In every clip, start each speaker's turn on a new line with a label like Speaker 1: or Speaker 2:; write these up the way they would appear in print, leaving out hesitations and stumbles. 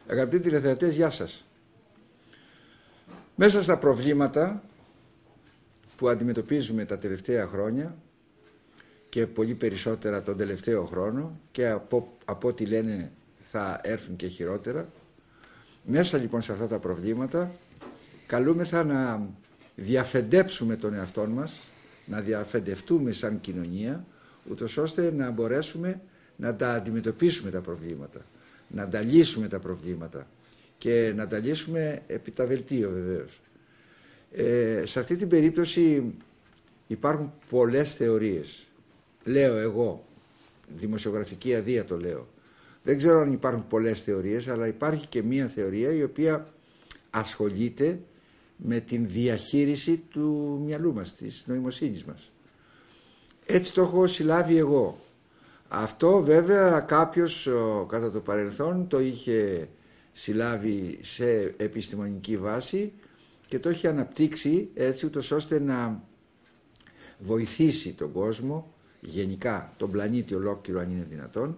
Speaker 1: Αγαπητοί τηλεθεατές, γεια σας. Μέσα στα προβλήματα που αντιμετωπίζουμε τα τελευταία χρόνια και πολύ περισσότερα τον τελευταίο χρόνο και από ό,τι λένε θα έρθουν και χειρότερα, μέσα λοιπόν σε αυτά τα προβλήματα καλούμεθα να διαφεντέψουμε τον εαυτό μας, να διαφεντευτούμε σαν κοινωνία, ούτως ώστε να μπορέσουμε να τα αντιμετωπίσουμε τα προβλήματα, να τα λύσουμε τα προβλήματα και να τα λύσουμε επί τα βελτίω βεβαίως. Σε αυτή την περίπτωση υπάρχουν πολλές θεωρίες. Λέω εγώ, δημοσιογραφική αδεία το λέω. Δεν ξέρω αν υπάρχουν πολλές θεωρίες, αλλά υπάρχει και μία θεωρία η οποία ασχολείται με την διαχείριση του μυαλού μας, της νοημοσύνης μας. Έτσι το έχω συλλάβει εγώ. Αυτό βέβαια κάποιος κατά το παρελθόν το είχε συλλάβει σε επιστημονική βάση και το έχει αναπτύξει έτσι ούτως ώστε να βοηθήσει τον κόσμο, γενικά τον πλανήτη ολόκληρο αν είναι δυνατόν,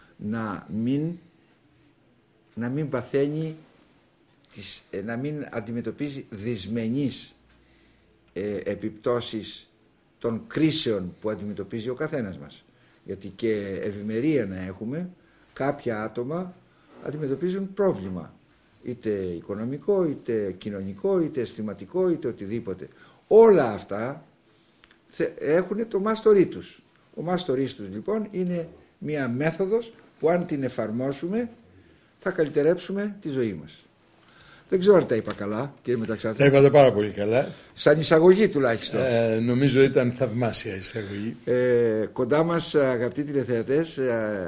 Speaker 1: να μην παθαίνει, να μην αντιμετωπίζει δυσμενείς επιπτώσεις των κρίσεων που αντιμετωπίζει ο καθένας μας. Γιατί και ευημερία να έχουμε, κάποια άτομα αντιμετωπίζουν πρόβλημα, είτε οικονομικό, είτε κοινωνικό, είτε αισθηματικό, είτε οτιδήποτε. Όλα αυτά έχουν το μάστορί τους. Ο μάστορής τους λοιπόν είναι μια μέθοδος που αν την εφαρμόσουμε θα καλυτερέψουμε τη ζωή μας. Δεν ξέρω αν τα είπα καλά, κύριε Μεταξάτη.
Speaker 2: Τα είπατε πάρα πολύ καλά.
Speaker 1: Σαν εισαγωγή τουλάχιστον.
Speaker 2: Νομίζω ήταν θαυμάσια εισαγωγή.
Speaker 1: Κοντά μας, αγαπητοί τηλεθεατές,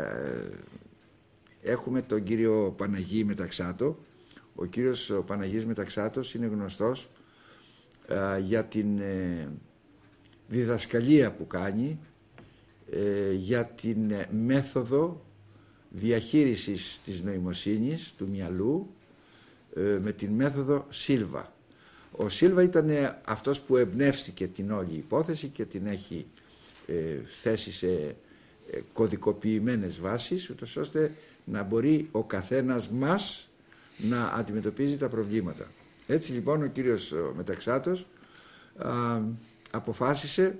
Speaker 1: έχουμε τον κύριο Παναγή Μεταξάτο. Ο κύριος Παναγής Μεταξάτος είναι γνωστός για την διδασκαλία που κάνει, για την μέθοδο διαχείρισης της νοημοσύνης, του μυαλού, με την μέθοδο Σίλβα. Ο Σίλβα ήταν αυτός που εμπνεύστηκε την όλη υπόθεση και την έχει θέσει σε κωδικοποιημένες βάσεις, ούτως ώστε να μπορεί ο καθένας μας να αντιμετωπίζει τα προβλήματα. Έτσι λοιπόν ο κύριος Μεταξάτος αποφάσισε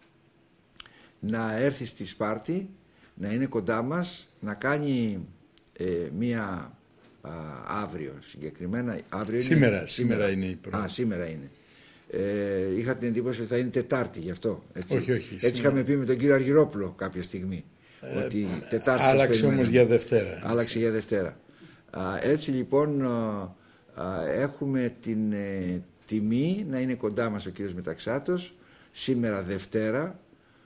Speaker 1: να έρθει στη Σπάρτη, να είναι κοντά μας, να κάνει μία αύριο συγκεκριμένα. Αύριο
Speaker 2: σήμερα είναι η πρώτη.
Speaker 1: Σήμερα είναι. Είχα την εντύπωση ότι θα είναι Τετάρτη γι' αυτό. Έτσι,
Speaker 2: όχι,
Speaker 1: είχαμε πει με τον κύριο Αργυρόπουλο κάποια στιγμή. Ότι Τετάρτη
Speaker 2: άλλαξε όμως για Δευτέρα.
Speaker 1: Άλλαξε για Δευτέρα. Έτσι λοιπόν έχουμε την τιμή να είναι κοντά μας ο κύριος Μεταξάτος σήμερα Δευτέρα,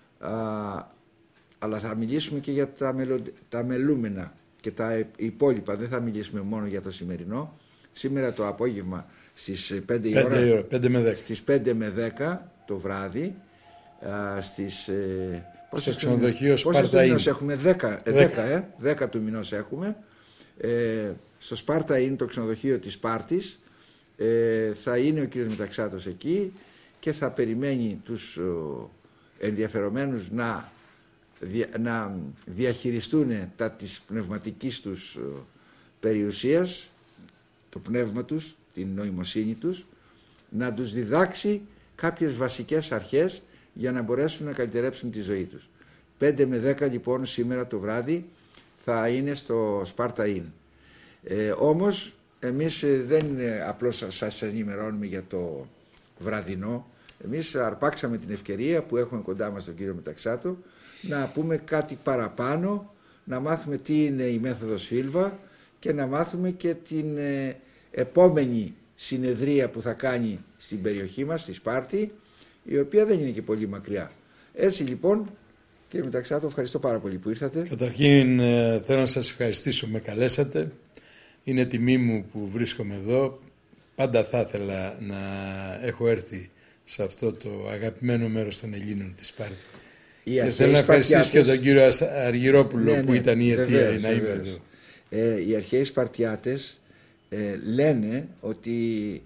Speaker 1: αλλά θα μιλήσουμε και για τα μελούμενα και τα υπόλοιπα. Δεν θα μιλήσουμε μόνο για το σημερινό. Σήμερα το απόγευμα στις 5 η ώρα,
Speaker 2: 5 με 10.
Speaker 1: στις 5 με 10 το βράδυ,
Speaker 2: στο ξενοδοχείο
Speaker 1: Σπάρτα έχουμε 10 του μηνός έχουμε, στο Σπάρτα είναι το ξενοδοχείο της Σπάρτης. Θα είναι ο κύριος Μεταξάτος εκεί και θα περιμένει τους ενδιαφερομένους να διαχειριστούν τα της πνευματικής τους περιουσίας, το πνεύμα τους, την νοημοσύνη τους, να τους διδάξει κάποιες βασικές αρχές για να μπορέσουν να καλυτερέψουν τη ζωή τους. 5 με 10 λοιπόν σήμερα το βράδυ θα είναι στο Σπάρτα Inn. Όμως εμείς δεν απλώς σας ενημερώνουμε για το βραδινό. Εμείς αρπάξαμε την ευκαιρία που έχουμε κοντά μας τον κύριο Μεταξάτο να πούμε κάτι παραπάνω, να μάθουμε τι είναι η μέθοδος Σίλβα και να μάθουμε και την επόμενη συνεδρία που θα κάνει στην περιοχή μας, στη Σπάρτη, η οποία δεν είναι και πολύ μακριά. Έτσι λοιπόν, κύριε Μεταξάτο, ευχαριστώ πάρα πολύ που ήρθατε.
Speaker 2: Καταρχήν θέλω να σας ευχαριστήσω που με καλέσατε. Είναι τιμή μου που βρίσκομαι εδώ. Πάντα θα ήθελα να έχω έρθει σε αυτό το αγαπημένο μέρος των Ελλήνων της Σπάρτη. Και θέλω να ευχαριστήσω και τον κύριο Αργυρόπουλο που ήταν η αιτία να είμαι εδώ.
Speaker 1: Οι αρχαίοι Σπαρτιάτες λένε ότι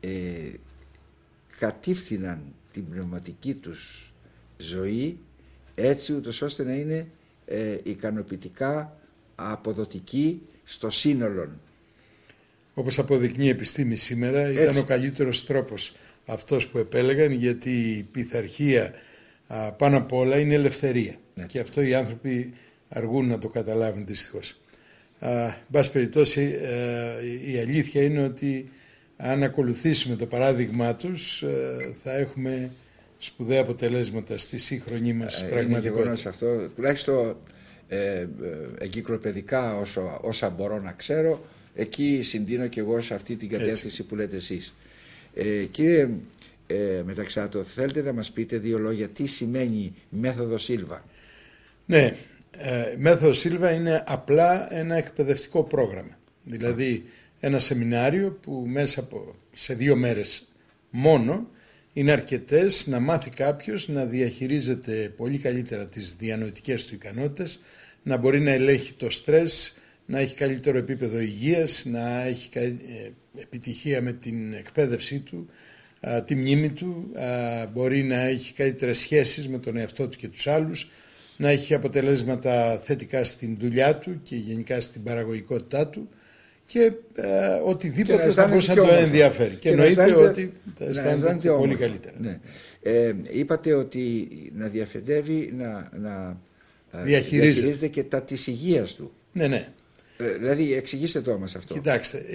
Speaker 1: κατήφθηναν την πνευματική τους ζωή έτσι ούτως ώστε να είναι ικανοποιητικά αποδοτική στο σύνολο.
Speaker 2: όπως αποδεικνύει η επιστήμη σήμερα, ήταν ο καλύτερος τρόπος αυτός που επέλεγαν, γιατί η πειθαρχία πάνω απ' όλα είναι ελευθερία. Και αυτό οι άνθρωποι αργούν να το καταλάβουν δυστυχώς. Εν πάση περιπτώσει, η αλήθεια είναι ότι αν ακολουθήσουμε το παράδειγμά τους, θα έχουμε σπουδαία αποτελέσματα στη σύγχρονη μας πραγματικότητα.
Speaker 1: Αυτό, τουλάχιστον εγκυκλοπαιδικά όσα μπορώ να ξέρω, εκεί συντείνω και εγώ σε αυτή την κατεύθυνση που λέτε εσείς. Κύριε Μεταξάτο, θέλετε να μας πείτε δύο λόγια τι σημαίνει μέθοδο Σίλβα?
Speaker 2: Ναι, μέθοδο Σίλβα είναι απλά ένα εκπαιδευτικό πρόγραμμα. Δηλαδή ένα σεμινάριο που μέσα σε 2 μέρες μόνο είναι αρκετές να μάθει κάποιος να διαχειρίζεται πολύ καλύτερα τις διανοητικές του ικανότητες, να μπορεί να ελέγχει το στρες, να έχει καλύτερο επίπεδο υγείας, να έχει επιτυχία με την εκπαίδευσή του, τη μνήμη του, μπορεί να έχει καλύτερες σχέσεις με τον εαυτό του και τους άλλους, να έχει αποτελέσματα θετικά στην δουλειά του και γενικά στην παραγωγικότητά του και οτιδήποτε θα μπορούσε να τον ενδιαφέρει. Και εννοείται ότι θα αισθάνεται πολύ καλύτερα.
Speaker 1: Ναι. Είπατε ότι να διαφεντεύει, να διαχειρίζεται και τα της υγείας του.
Speaker 2: Ναι, ναι.
Speaker 1: Δηλαδή εξηγήστε το όμως αυτό.
Speaker 2: Κοιτάξτε,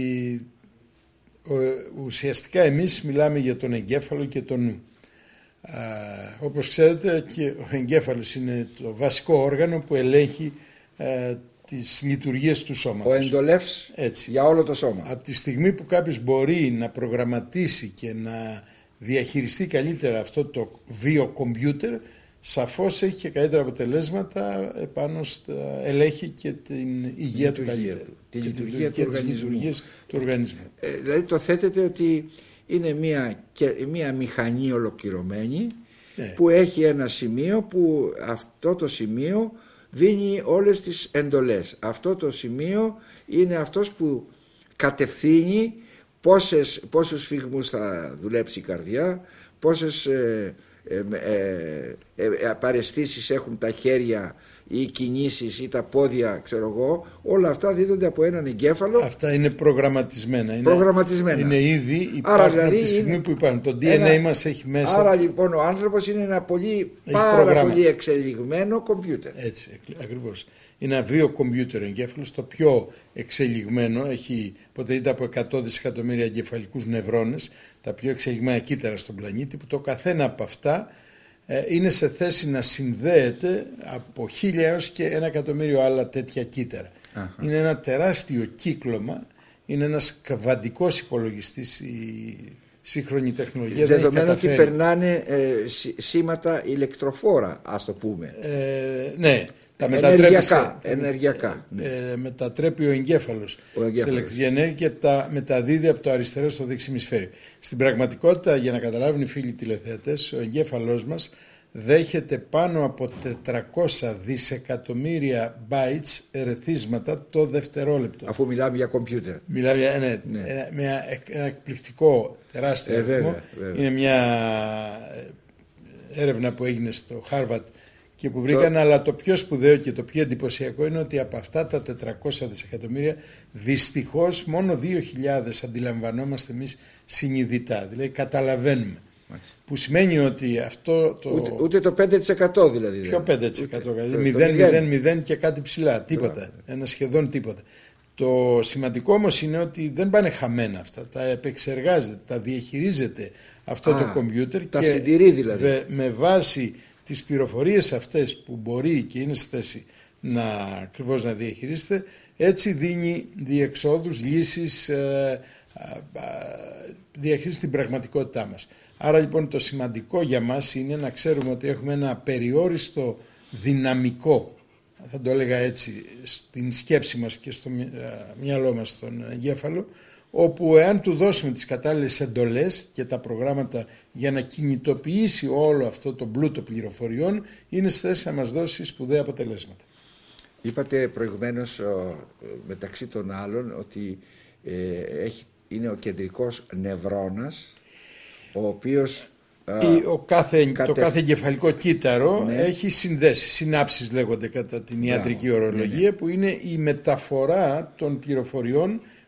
Speaker 2: ουσιαστικά εμείς μιλάμε για τον εγκέφαλο και τον νου. Όπως ξέρετε, και ο εγκέφαλος είναι το βασικό όργανο που ελέγχει τις λειτουργίες του σώματος.
Speaker 1: Ο εντολεύς για όλο το σώμα.
Speaker 2: Από τη στιγμή που κάποιος μπορεί να προγραμματίσει και να διαχειριστεί καλύτερα αυτό το βιοκομπιούτερ, σαφώς έχει και καλύτερα αποτελέσματα επάνω στα, ελέγχει και την υγεία του καλύτερα.
Speaker 1: Τη λειτουργία του οργανισμού. Δηλαδή το θέτετε ότι είναι μια μηχανή ολοκληρωμένη, που έχει ένα σημείο που αυτό το σημείο δίνει όλες τις εντολές. Αυτό το σημείο είναι αυτός που κατευθύνει πόσους φυγμούς θα δουλέψει η καρδιά, πόσες παραισθήσεις έχουν τα χέρια ή οι κινήσεις ή τα πόδια, ξέρω εγώ. Όλα αυτά δίδονται από έναν εγκέφαλο.
Speaker 2: Αυτά είναι προγραμματισμένα. Είναι ήδη υπάρχουν δηλαδή από τη στιγμή που υπάρχουν. Το DNA μας έχει μέσα.
Speaker 1: Άρα λοιπόν ο άνθρωπος είναι ένα πάρα πολύ εξελιγμένο κομπιούτερ.
Speaker 2: Έτσι ακριβώς. Είναι ένα βιοκομπιούτερ εγκέφαλος, το πιο εξελιγμένο. Έχει ποτέ από 100 δισεκατομμύρια εγκεφαλικούς νευρώνες, τα πιο εξελιγμένα κύτταρα στον πλανήτη, που το καθένα από αυτά είναι σε θέση να συνδέεται από 1000 έως και 1 εκατομμύριο άλλα τέτοια κύτταρα. Είναι ένα τεράστιο κύκλωμα, είναι ένας κβαντικός υπολογιστής η σύγχρονη τεχνολογία.
Speaker 1: Δεδομένου ότι περνάνε σήματα ηλεκτροφόρα, ας το πούμε.
Speaker 2: Ναι. Τα
Speaker 1: ενεργειακά.
Speaker 2: Μετατρέπει ο εγκέφαλος σε ηλεκτρική ενέργεια και τα μεταδίδει από το αριστερό στο δεξί ημισφαίριο. Στην πραγματικότητα, για να καταλάβουν οι φίλοι τηλεθεατές, ο εγκέφαλός μας δέχεται πάνω από 400 δισεκατομμύρια bytes ερεθίσματα το δευτερόλεπτο.
Speaker 1: Αφού μιλάμε για κομπιούτερ.
Speaker 2: Μιλάμε για ένα εκπληκτικό τεράστιο αριθμό. Είναι μια έρευνα που έγινε στο Harvard και που βρήκαν, αλλά το πιο σπουδαίο και το πιο εντυπωσιακό είναι ότι από αυτά τα 400 δισεκατομμύρια δυστυχώς μόνο 2.000 αντιλαμβανόμαστε εμείς συνειδητά, δηλαδή καταλαβαίνουμε. Που σημαίνει ότι αυτό το...
Speaker 1: Ούτε το 5% δηλαδή.
Speaker 2: Ποιο 5%? 0,0 και κάτι ψηλά, τίποτα, ένα σχεδόν τίποτα. Το σημαντικό όμως είναι ότι δεν πάνε χαμένα αυτά, τα επεξεργάζεται, τα διαχειρίζεται αυτό το κομπιούτερ
Speaker 1: τα συντηρεί δηλαδή.
Speaker 2: Με βάση τις πληροφορίες αυτές που μπορεί και είναι στη θέση ακριβώς να διαχειρίζεται, έτσι δίνει διεξόδους, λύσεις, διαχειρίζει την πραγματικότητά μας. Άρα λοιπόν το σημαντικό για μας είναι να ξέρουμε ότι έχουμε ένα περιόριστο δυναμικό, θα το έλεγα έτσι, στην σκέψη μας και στο μυαλό μας, στον εγκέφαλο, όπου εάν του δώσουμε τις κατάλληλες εντολές και τα προγράμματα για να κινητοποιήσει όλο αυτό το πλούτο πληροφοριών, είναι στη θέση να μας δώσει σπουδαία αποτελέσματα.
Speaker 1: Είπατε προηγουμένως μεταξύ των άλλων ότι είναι ο κεντρικός νευρώνας, ο οποίος
Speaker 2: το κάθε εγκεφαλικό κύτταρο έχει συνδέσει, συνάψεις λέγονται κατά την ιατρική ορολογία, που είναι η μεταφορά των πληροφοριών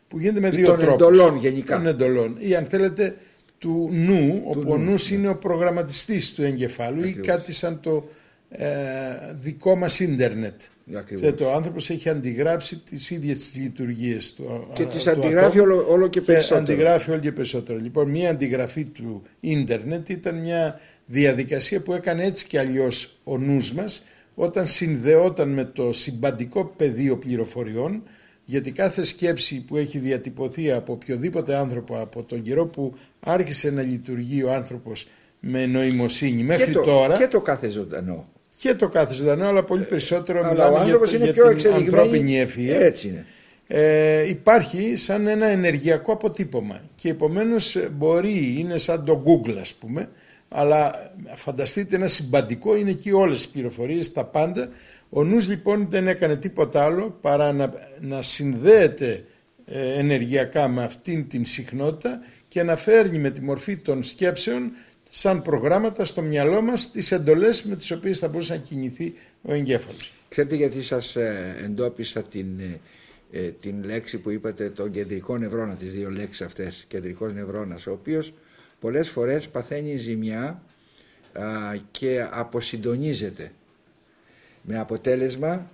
Speaker 2: που γίνεται με
Speaker 1: ή
Speaker 2: δύο
Speaker 1: των
Speaker 2: τρόπους.
Speaker 1: εντολών γενικά.
Speaker 2: Των εντολών. Ή αν θέλετε του νου, όπου ο νους είναι ο προγραμματιστής του εγκεφάλου. Ακριβώς. Ή κάτι σαν το δικό μας ίντερνετ. Ο άνθρωπος έχει αντιγράψει τις ίδιες τις λειτουργίες του.
Speaker 1: Και τις αντιγράφει όλο και περισσότερο.
Speaker 2: Αντιγράφει όλο και περισσότερο. Λοιπόν, μια αντιγραφή του ίντερνετ ήταν μια διαδικασία που έκανε έτσι και αλλιώς ο νους μας όταν συνδεόταν με το συμπαντικό πεδίο πληροφοριών, γιατί κάθε σκέψη που έχει διατυπωθεί από οποιοδήποτε άνθρωπο από τον καιρό που άρχισε να λειτουργεί ο άνθρωπος με νοημοσύνη μέχρι τώρα.
Speaker 1: Και το κάθε ζωντανό.
Speaker 2: Και το κάθε ζωντανό, αλλά πολύ περισσότερο
Speaker 1: αλλά ο άνθρωπος είναι πιο εξελιγμένη.
Speaker 2: Ανθρώπινη ευφυΐα.
Speaker 1: Έτσι είναι.
Speaker 2: Υπάρχει σαν ένα ενεργειακό αποτύπωμα και επομένως είναι σαν το Google, ας πούμε, αλλά φανταστείτε ένα συμπαντικό, είναι εκεί όλες οι πληροφορίες, τα πάντα. Ο νους λοιπόν δεν έκανε τίποτα άλλο παρά να συνδέεται ενεργειακά με αυτήν την συχνότητα και να φέρνει με τη μορφή των σκέψεων σαν προγράμματα στο μυαλό μας τις εντολές με τις οποίες θα μπορούσε να κινηθεί ο εγκέφαλος.
Speaker 1: Ξέρετε γιατί σας εντόπισα την λέξη που είπατε, τον κεντρικό νευρώνα, τις δύο λέξεις αυτές, κεντρικός νευρώνας, ο οποίος πολλές φορές παθαίνει ζημιά και αποσυντονίζεται, με αποτέλεσμα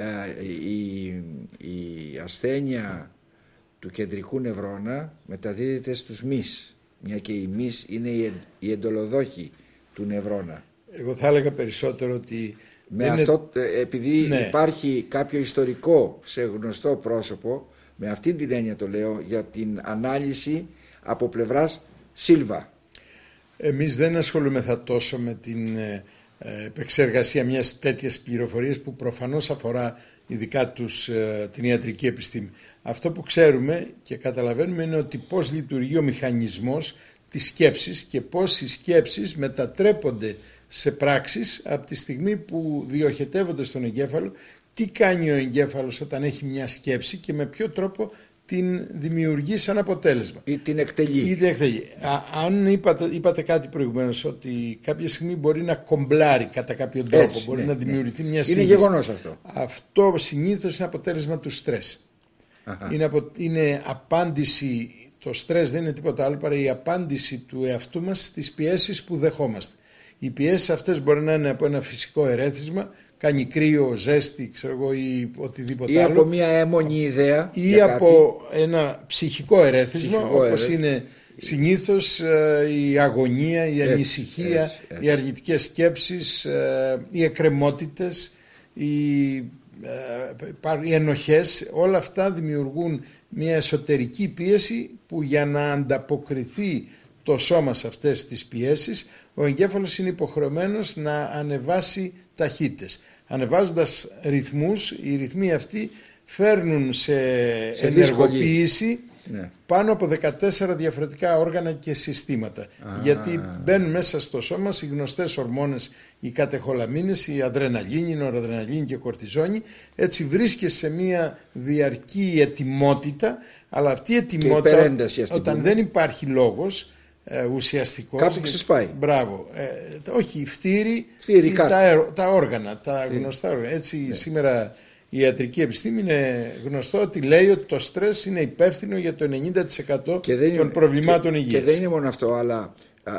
Speaker 1: η ασθένεια του κεντρικού νευρώνα μεταδίδεται στους μυς, μια και οι μυς είναι οι εντολοδόχοι του νευρώνα.
Speaker 2: Εγώ θα έλεγα περισσότερο ότι
Speaker 1: αυτό, επειδή υπάρχει κάποιο ιστορικό σε γνωστό πρόσωπο, με αυτή την έννοια το λέω, για την ανάλυση από πλευράς Σίλβα.
Speaker 2: Εμείς δεν ασχολούμεθα τόσο με την επεξεργασία μιας τέτοιας πληροφορίας που προφανώς αφορά ειδικά την ιατρική επιστήμη. Αυτό που ξέρουμε και καταλαβαίνουμε είναι ότι πώς λειτουργεί ο μηχανισμός της σκέψης και πώς οι σκέψεις μετατρέπονται σε πράξεις από τη στιγμή που διοχετεύονται στον εγκέφαλο, τι κάνει ο εγκέφαλος όταν έχει μια σκέψη και με ποιο τρόπο την δημιουργεί σαν αποτέλεσμα.
Speaker 1: Ή την εκτελεί.
Speaker 2: Αν είπατε κάτι προηγουμένως, ότι κάποια στιγμή μπορεί να κομπλάρει κατά κάποιο τρόπο, μπορεί να δημιουργηθεί μια σύγχυση.
Speaker 1: Είναι γεγονός αυτό.
Speaker 2: Αυτό συνήθως είναι αποτέλεσμα του στρες. Είναι απάντηση, το στρες δεν είναι τίποτα άλλο παρά η απάντηση του εαυτού μας στις πιέσεις που δεχόμαστε. Οι πιέσεις αυτές μπορεί να είναι από ένα φυσικό ερέθισμα, κάνει κρύο, ζέστη, ξέρω εγώ, ή οτιδήποτε άλλο.
Speaker 1: Ή από μια έμμονη ιδέα.
Speaker 2: Ή από ένα ψυχικό ερέθισμα, όπως είναι συνήθως η αγωνία, η ανησυχία, οι αργητικές σκέψεις, οι εκκρεμότητες, οι ενοχές. Όλα αυτά δημιουργούν μια εσωτερική πίεση που για να ανταποκριθεί το σώμα σε αυτές τις πιέσεις, ο εγκέφαλος είναι υποχρεωμένος να ανεβάσει ταχύτητες. Ανεβάζοντας ρυθμούς, οι ρυθμοί αυτοί φέρνουν σε ενεργοποίηση πάνω από 14 διαφορετικά όργανα και συστήματα. Γιατί μπαίνουν μέσα στο σώμα οι γνωστές ορμόνες, οι κατεχολαμίνες, η αδρεναλίνη, η νοradrenalίνη και η κορτιζόνη. Έτσι βρίσκεσαι σε μια διαρκή ετοιμότητα, αλλά αυτή η ετοιμότητα όταν δεν υπάρχει λόγος ουσιαστικός,
Speaker 1: κάπου ξεσπάει.
Speaker 2: Μπράβο. Όχι, φτύρι τα όργανα, τα γνωστά όργανα. Έτσι σήμερα η ιατρική επιστήμη είναι γνωστό ότι λέει ότι το στρες είναι υπεύθυνο για το 90% των προβλημάτων υγείας.
Speaker 1: Και δεν είναι μόνο αυτό, αλλά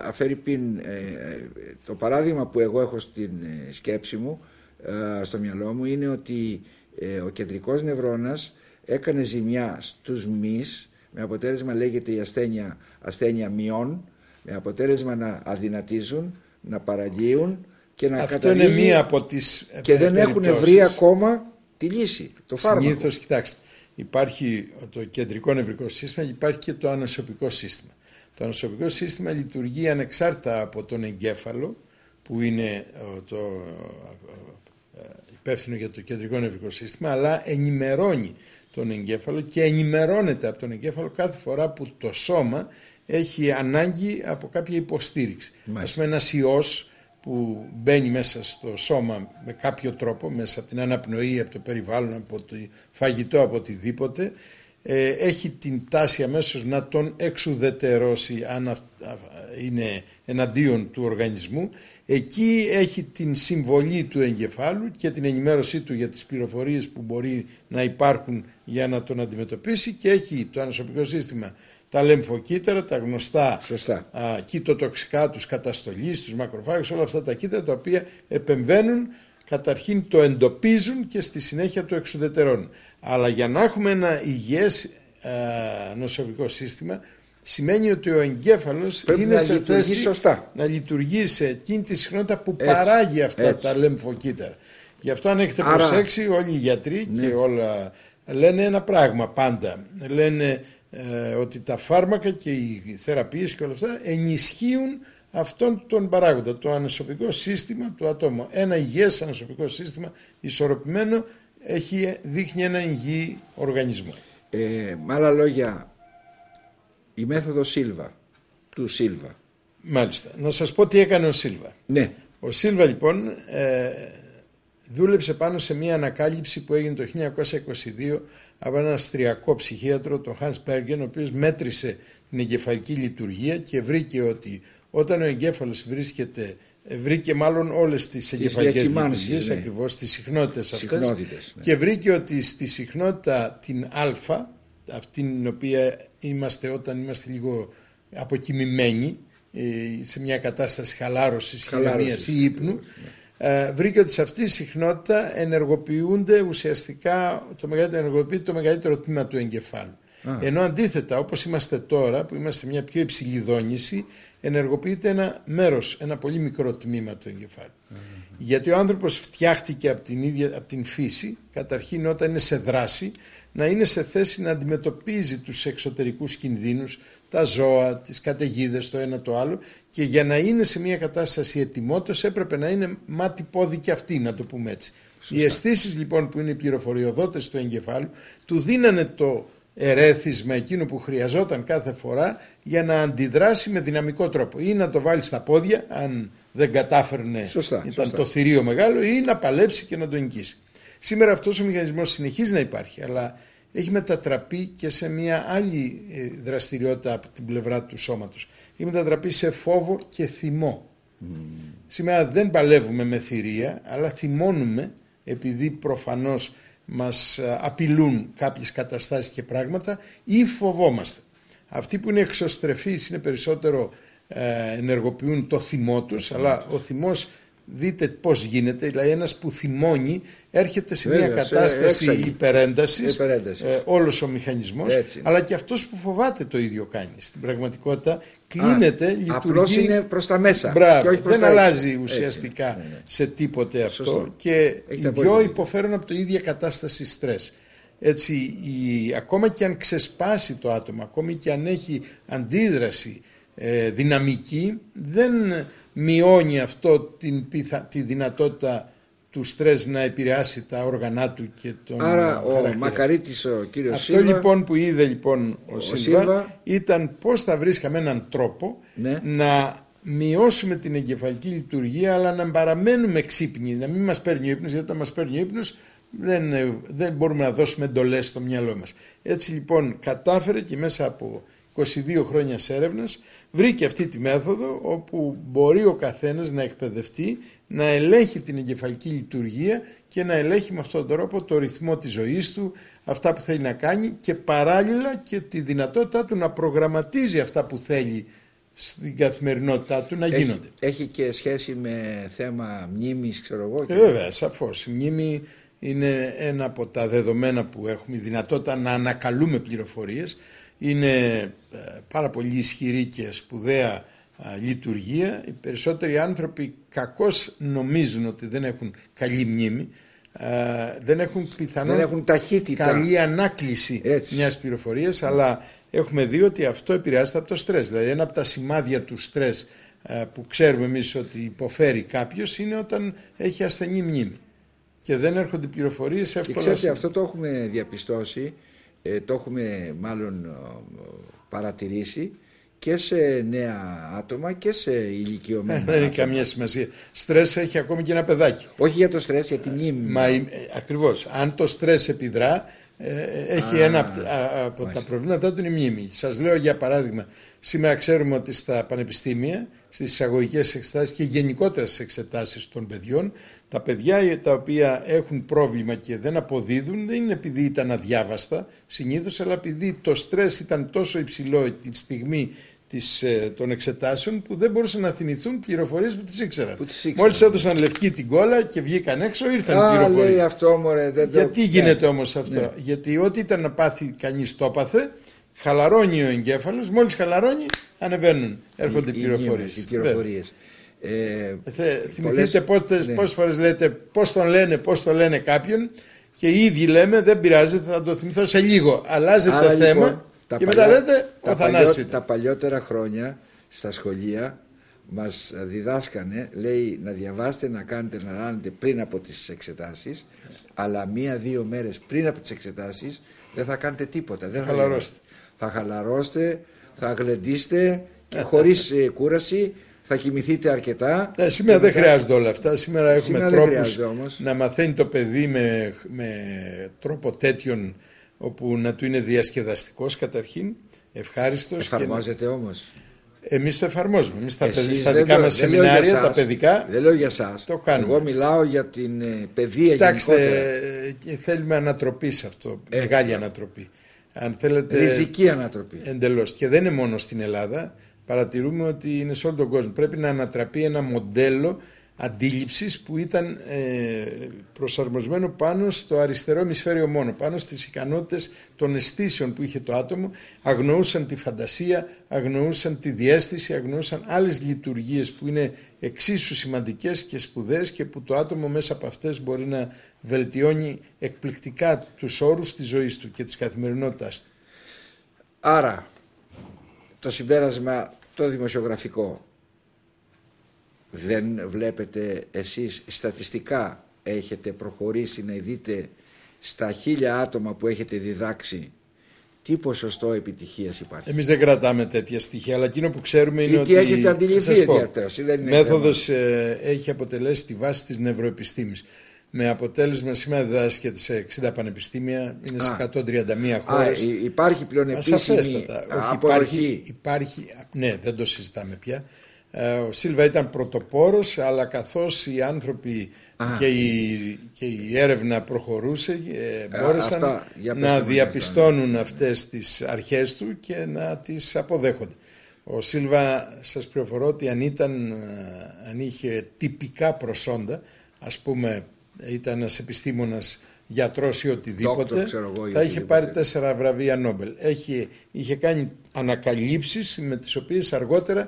Speaker 1: το παράδειγμα που εγώ έχω στην σκέψη μου, στο μυαλό μου, είναι ότι ο κεντρικός νευρώνας έκανε ζημιά στους μυς, με αποτέλεσμα λέγεται η ασθένεια μειών, με αποτέλεσμα να αδυνατίζουν, να παραλύουν και να καταλήγουν.
Speaker 2: Αυτό είναι μία από τις
Speaker 1: και δεν έχουν βρει ακόμα τη λύση, το φάρμακο.
Speaker 2: Συνήθως, κοιτάξτε, υπάρχει το κεντρικό νευρικό σύστημα και υπάρχει και το ανοσοποιικό σύστημα. Το ανοσοποιικό σύστημα λειτουργεί ανεξάρτητα από τον εγκέφαλο, που είναι το υπεύθυνο για το κεντρικό νευρικό σύστημα, αλλά ενημερώνει τον εγκέφαλο και ενημερώνεται από τον εγκέφαλο κάθε φορά που το σώμα έχει ανάγκη από κάποια υποστήριξη. Ας πούμε ένας ιός που μπαίνει μέσα στο σώμα με κάποιο τρόπο, μέσα από την αναπνοή, από το περιβάλλον, από το φαγητό, από οτιδήποτε, έχει την τάση αμέσως να τον εξουδετερώσει αν είναι εναντίον του οργανισμού. Εκεί έχει την συμβολή του εγκεφάλου και την ενημέρωσή του για τις πληροφορίες που μπορεί να υπάρχουν για να τον αντιμετωπίσει, και έχει το ανοσοποιητικό σύστημα τα λεμφοκύτταρα, τα γνωστά κυτοτοξικά, τους καταστολής, τους μακροφάγους, όλα αυτά τα κύτταρα τα οποία επεμβαίνουν, καταρχήν το εντοπίζουν και στη συνέχεια το εξουδετερώνουν. Αλλά για να έχουμε ένα υγιές νοσοποιητικό σύστημα, σημαίνει ότι ο εγκέφαλος είναι σε θέση
Speaker 1: σωστά
Speaker 2: να λειτουργεί σε εκείνη τη συχνότητα που παράγει αυτά τα λεμφοκύτταρα. Γι' αυτό, αν έχετε προσέξει, όλοι οι γιατροί και όλα λένε ένα πράγμα πάντα. Λένε ότι τα φάρμακα και οι θεραπείες και όλα αυτά ενισχύουν αυτόν τον παράγοντα, το ανοσοποιητικό σύστημα του ατόμου. Ένα υγιές ανοσοποιητικό σύστημα, ισορροπημένο, δείχνει ένα υγιή οργανισμό.
Speaker 1: Με άλλα λόγια, η μέθοδο Σίλβα, του Σίλβα.
Speaker 2: Μάλιστα. Να σας πω τι έκανε ο Σίλβα.
Speaker 1: Ναι.
Speaker 2: Ο Σίλβα λοιπόν δούλεψε πάνω σε μια ανακάλυψη που έγινε το 1922 από έναν αυστριακό ψυχίατρο, τον Hans Bergen, ο οποίος μέτρησε την εγκεφαλική λειτουργία και βρήκε ότι όταν ο εγκέφαλος βρήκε μάλλον όλες τις εγκεφαλικές λειτουργίες, ακριβώς τις συχνότητες αυτές, και βρήκε ότι στη συχνότητα την α, αυτή την οποία είμαστε όταν είμαστε λίγο αποκοιμημένοι, σε μια κατάσταση χαλάρωσης, ηρεμίας ή ύπνου, βρήκε ότι σε αυτή τη συχνότητα ενεργοποιείται το μεγαλύτερο τμήμα του εγκεφάλου. Ενώ αντίθετα, όπως είμαστε τώρα, που είμαστε σε μια πιο υψηλή δόνηση, ενεργοποιείται ένα πολύ μικρό τμήμα του εγκεφάλου. Γιατί ο άνθρωπος φτιάχτηκε από την φύση, καταρχήν όταν είναι σε δράση, να είναι σε θέση να αντιμετωπίζει τους εξωτερικούς κινδύνους, τα ζώα, τις καταιγίδες, το ένα το άλλο, και για να είναι σε μια κατάσταση ετοιμότητας έπρεπε να είναι μάτι πόδι και αυτή, να το πούμε έτσι. Σωστά. Οι αισθήσεις λοιπόν, που είναι οι πληροφοριοδότες του εγκεφάλου, του δίνανε το ερέθισμα εκείνο που χρειαζόταν κάθε φορά για να αντιδράσει με δυναμικό τρόπο, ή να το βάλει στα πόδια αν δεν κατάφερνε, ήταν το θηρίο μεγάλο, ή να παλέψει και να το νικήσει. Σήμερα αυτός ο μηχανισμός συνεχίζει να υπάρχει, αλλά έχει μετατραπεί και σε μια άλλη δραστηριότητα από την πλευρά του σώματος. Έχει μετατραπεί σε φόβο και θυμό. Σήμερα δεν παλεύουμε με θηρία, αλλά θυμώνουμε, επειδή προφανώς μας απειλούν κάποιες καταστάσεις και πράγματα, ή φοβόμαστε. Αυτοί που είναι εξωστρεφείς είναι περισσότερο ενεργοποιούν το θυμό τους, αλλά ο θυμός, δείτε πώς γίνεται, δηλαδή ένας που θυμώνει έρχεται σε μια κατάσταση υπερέντασης, όλος ο μηχανισμός, αλλά και αυτός που φοβάται το ίδιο κάνει. Στην πραγματικότητα κλείνεται, λειτουργεί. Απλώς
Speaker 1: είναι προς τα μέσα.
Speaker 2: Μπράβο, και όχι προς δεν αλλάζει ουσιαστικά σε τίποτε αυτό. Σωστό. Και οι δυο υποφέρουν από την ίδια κατάσταση στρες. Έτσι, ακόμα και αν ξεσπάσει το άτομο, ακόμη και αν έχει αντίδραση δυναμική, δεν μειώνει αυτό τη δυνατότητα του στρες να επηρεάσει τα όργανά του και τον
Speaker 1: Άρα ο Μακαρίτης, ο κύριος
Speaker 2: αυτό
Speaker 1: Σίλβα,
Speaker 2: λοιπόν που είδε λοιπόν ο Σίλβα ήταν πώς θα βρίσκαμε έναν τρόπο να μειώσουμε την εγκεφαλική λειτουργία, αλλά να παραμένουμε ξύπνοι, να μην μας παίρνει ο ύπνος, γιατί όταν μας παίρνει ο ύπνος δεν μπορούμε να δώσουμε εντολές στο μυαλό μας. Έτσι λοιπόν κατάφερε και μέσα από 22 χρόνια έρευνας βρήκε αυτή τη μέθοδο, όπου μπορεί ο καθένας να εκπαιδευτεί, να ελέγχει την εγκεφαλική λειτουργία και να ελέγχει με αυτόν τον τρόπο το ρυθμό της ζωής του, αυτά που θέλει να κάνει, και παράλληλα και τη δυνατότητά του να προγραμματίζει αυτά που θέλει στην καθημερινότητά του να γίνονται.
Speaker 1: Έχει και σχέση με θέμα μνήμης, ξέρω εγώ.
Speaker 2: Βέβαια, σαφώς. Η μνήμη είναι ένα από τα δεδομένα που έχουμε, η δυνατότητα να ανακαλούμε πληροφορίες. Είναι πάρα πολύ ισχυρή και σπουδαία λειτουργία. Οι περισσότεροι άνθρωποι κακώς νομίζουν ότι δεν έχουν καλή μνήμη, δεν έχουν πιθανόν καλή ανάκληση μιας πληροφορίας, αλλά έχουμε δει ότι αυτό επηρεάζεται από το στρες. Δηλαδή ένα από τα σημάδια του στρες που ξέρουμε εμείς ότι υποφέρει κάποιος είναι όταν έχει ασθενή μνήμη και δεν έρχονται πληροφορίες εύκολα.
Speaker 1: Και ξέρετε, αυτό το έχουμε διαπιστώσει, το έχουμε μάλλον παρατηρήσει και σε νέα άτομα και σε ηλικιωμένα.
Speaker 2: Δεν έχει καμία σημασία. Στρες έχει ακόμη και ένα παιδάκι.
Speaker 1: Όχι για το στρες, για τη μνήμη.
Speaker 2: Ακριβώς. Αν το στρες επιδρά, έχει ένα από τα προβλήματά του είναι η μνήμη. Σας λέω για παράδειγμα, σήμερα ξέρουμε ότι στα πανεπιστήμια, στις εισαγωγικές εξετάσεις και γενικότερα στις εξετάσεις των παιδιών, τα παιδιά τα οποία έχουν πρόβλημα και δεν αποδίδουν δεν είναι επειδή ήταν αδιάβαστα συνήθως, αλλά επειδή το στρες ήταν τόσο υψηλό τη στιγμή των εξετάσεων που δεν μπορούσαν να θυμηθούν πληροφορίες που τις ήξεραν. Μόλις έδωσαν λευκή την κόλλα και βγήκαν έξω, ήρθαν πληροφορίες.
Speaker 1: Λέει αυτό, μωρέ,
Speaker 2: Γιατί γίνεται όμως αυτό? Γιατί ό,τι ήταν να πάθει κανείς το έπαθε, χαλαρώνει ο εγκέφαλος, μόλις χαλαρώνει ανεβαίνουν, έρχονται
Speaker 1: οι πληροφορίες.
Speaker 2: Θυμηθείτε πόσες φορές λέτε πώς το λένε κάποιον και οι ίδιοι λέμε δεν πειράζει, θα το θυμηθώ σε λίγο. Αλλάζει το θέμα. Και μετά λέτε ο Θανάσης.
Speaker 1: Τα παλιότερα χρόνια στα σχολεία μας διδάσκανε, λέει, να διαβάσετε, να κάνετε, να ράνετε πριν από τις εξετάσεις, αλλά 1-2 μέρες πριν από τις εξετάσεις δεν θα κάνετε τίποτα. Δεν θα χαλαρώσετε, θα γλεντήσετε και χωρίς κούραση θα κοιμηθείτε αρκετά.
Speaker 2: Σήμερα δεν χρειάζονται όλα αυτά. Σήμερα έχουμε τρόπους να μαθαίνει το παιδί με τρόπο τέτοιον όπου να του είναι διασκεδαστικός καταρχήν, ευχάριστος.
Speaker 1: Εφαρμόζεται όμως.
Speaker 2: Εμείς το εφαρμόζουμε. Εμείς στα δικά μας σεμινάρια, τα παιδικά.
Speaker 1: Δεν λέω για εσάς.
Speaker 2: Το κάνουμε.
Speaker 1: Εγώ μιλάω για την παιδεία γενικότερα.
Speaker 2: Θέλουμε ανατροπή σε αυτό. Μεγάλη ανατροπή. Αν θέλετε,
Speaker 1: ριζική ανατροπή.
Speaker 2: Εντελώς. Και δεν είναι μόνο στην Ελλάδα. Παρατηρούμε ότι είναι σε όλο τον κόσμο. Πρέπει να ανατραπεί ένα μοντέλο αντίληψης που ήταν προσαρμοσμένο πάνω στο αριστερό ημισφαίριο μόνο, πάνω στις ικανότητες των αισθήσεων που είχε το άτομο, αγνοούσαν τη φαντασία, αγνοούσαν τη διαίσθηση, αγνοούσαν άλλες λειτουργίες που είναι εξίσου σημαντικές και σπουδαίες και που το άτομο μέσα από αυτές μπορεί να βελτιώνει εκπληκτικά τους όρους της ζωής του και της καθημερινότητάς του.
Speaker 1: Άρα, το συμπέρασμα το δημοσιογραφικό, δεν βλέπετε εσείς στατιστικά, έχετε προχωρήσει να δείτε στα 1000 άτομα που έχετε διδάξει τι ποσοστό επιτυχίας υπάρχει?
Speaker 2: Εμείς δεν κρατάμε τέτοια στοιχεία, αλλά εκείνο που ξέρουμε είναι ότι...
Speaker 1: Τι έχετε αντιληφθεί ιδιαίτερως?
Speaker 2: Η μέθοδος έχει αποτελέσει τη βάση της νευροεπιστήμης. Με αποτέλεσμα σήμερα διδάσκεται σε 60 πανεπιστήμια, είναι σε 131 χώρες.
Speaker 1: Υπάρχει πλέον επίσημη αποδοχή?
Speaker 2: Υπάρχει, ναι, δεν το συζητάμε πια. Ο Σίλβα ήταν πρωτοπόρος, αλλά καθώς οι άνθρωποι και η έρευνα προχωρούσε, μπόρεσαν να διαπιστώνουν αυτές τις αρχές του και να τις αποδέχονται. Ο Σίλβα, σας πληροφορώ ότι αν είχε τυπικά προσόντα, ας πούμε ήταν ένας επιστήμονας, γιατρός ή οτιδήποτε, θα είχε πάρει 4 βραβεία Νόμπελ. Είχε κάνει ανακαλύψεις με τις οποίες αργότερα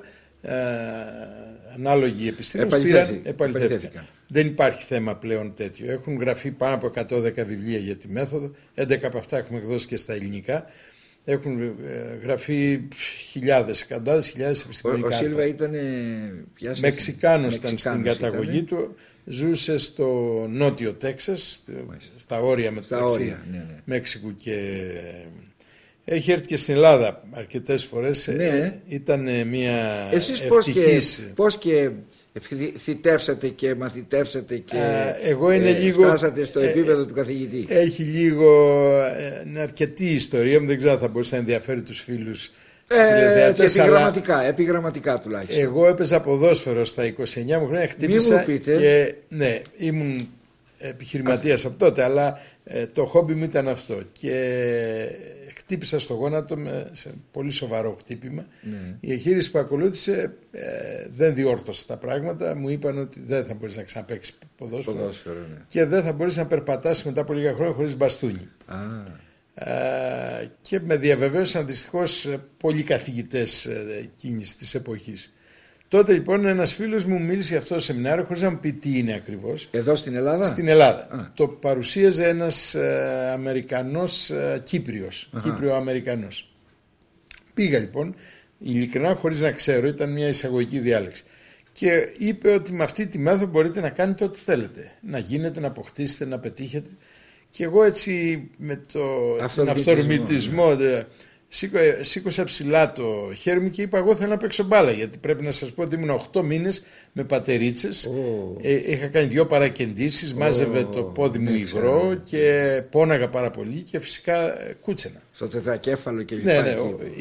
Speaker 2: ανάλογοι επιστήμονες επαληθεύτηκαν. Δεν υπάρχει θέμα πλέον τέτοιο. Έχουν γραφεί πάνω από 110 βιβλία για τη μέθοδο, 11 από αυτά έχουμε εκδώσει και στα ελληνικά. Έχουν γραφεί εκατοντάδες χιλιάδες επιστημονικά.
Speaker 1: Ο Σίλβα ήταν
Speaker 2: Μεξικάνος ήταν στην καταγωγή του. Ζούσε στο νότιο Τέξας, στα όρια μεταξύ Μέξικου και... Έχει έρθει και στην Ελλάδα αρκετές φορές. Ήταν μια ευτυχής...
Speaker 1: Πώς και θητεύσατε και μαθητεύσατε και φτάσατε στο επίπεδο του καθηγητή?
Speaker 2: Έχει λίγο αρκετή ιστορία μου, δεν ξέρω αν θα μπορούσε να ενδιαφέρει τους φίλους.
Speaker 1: Επιγραμματικά τουλάχιστον.
Speaker 2: Εγώ έπαιζα ποδόσφαιρο στα 29 μου χρόνια, χτύπησα και ναι, ήμουν επιχειρηματίας από τότε, αλλά το χόμπι μου ήταν αυτό και χτύπησα στο γόνατο σε πολύ σοβαρό χτύπημα. Η εγχείρηση που ακολούθησε δεν διόρθωσε τα πράγματα, μου είπαν ότι δεν θα μπορείς να ξαναπαίξει ποδόσφαιρο και δεν θα μπορείς να περπατάς μετά από λίγα χρόνια χωρίς μπαστούνι. Και με διαβεβαίωσαν δυστυχώς πολλοί καθηγητές εκείνης της εποχής. Τότε λοιπόν ένας φίλος μου μίλησε για αυτό το σεμινάριο χωρίς να μου πει τι είναι ακριβώς.
Speaker 1: Εδώ στην Ελλάδα?
Speaker 2: Στην Ελλάδα. Το παρουσίαζε ένας Αμερικανός Κύπριος, Κύπριο-Αμερικανός. Πήγα λοιπόν, ειλικρινά χωρίς να ξέρω, ήταν μια εισαγωγική διάλεξη. Και είπε ότι με αυτή τη μέθοδο μπορείτε να κάνετε ό,τι θέλετε. Να γίνετε, να αποκτήσετε, να πετύχετε. Και εγώ έτσι με τον αυτορμητισμό σήκωσα ψηλά το χέρι μου και είπα εγώ θέλω να παίξω μπάλα, γιατί πρέπει να σας πω ότι ήμουν 8 μήνες με πατερίτσες. Είχα κάνει 2 παρακεντήσεις, μάζευε το πόδι μου υγρό και πόναγα πάρα πολύ και φυσικά κούτσενα.
Speaker 1: Στο τετρακέφαλο και
Speaker 2: λοιπά.
Speaker 1: Ναι.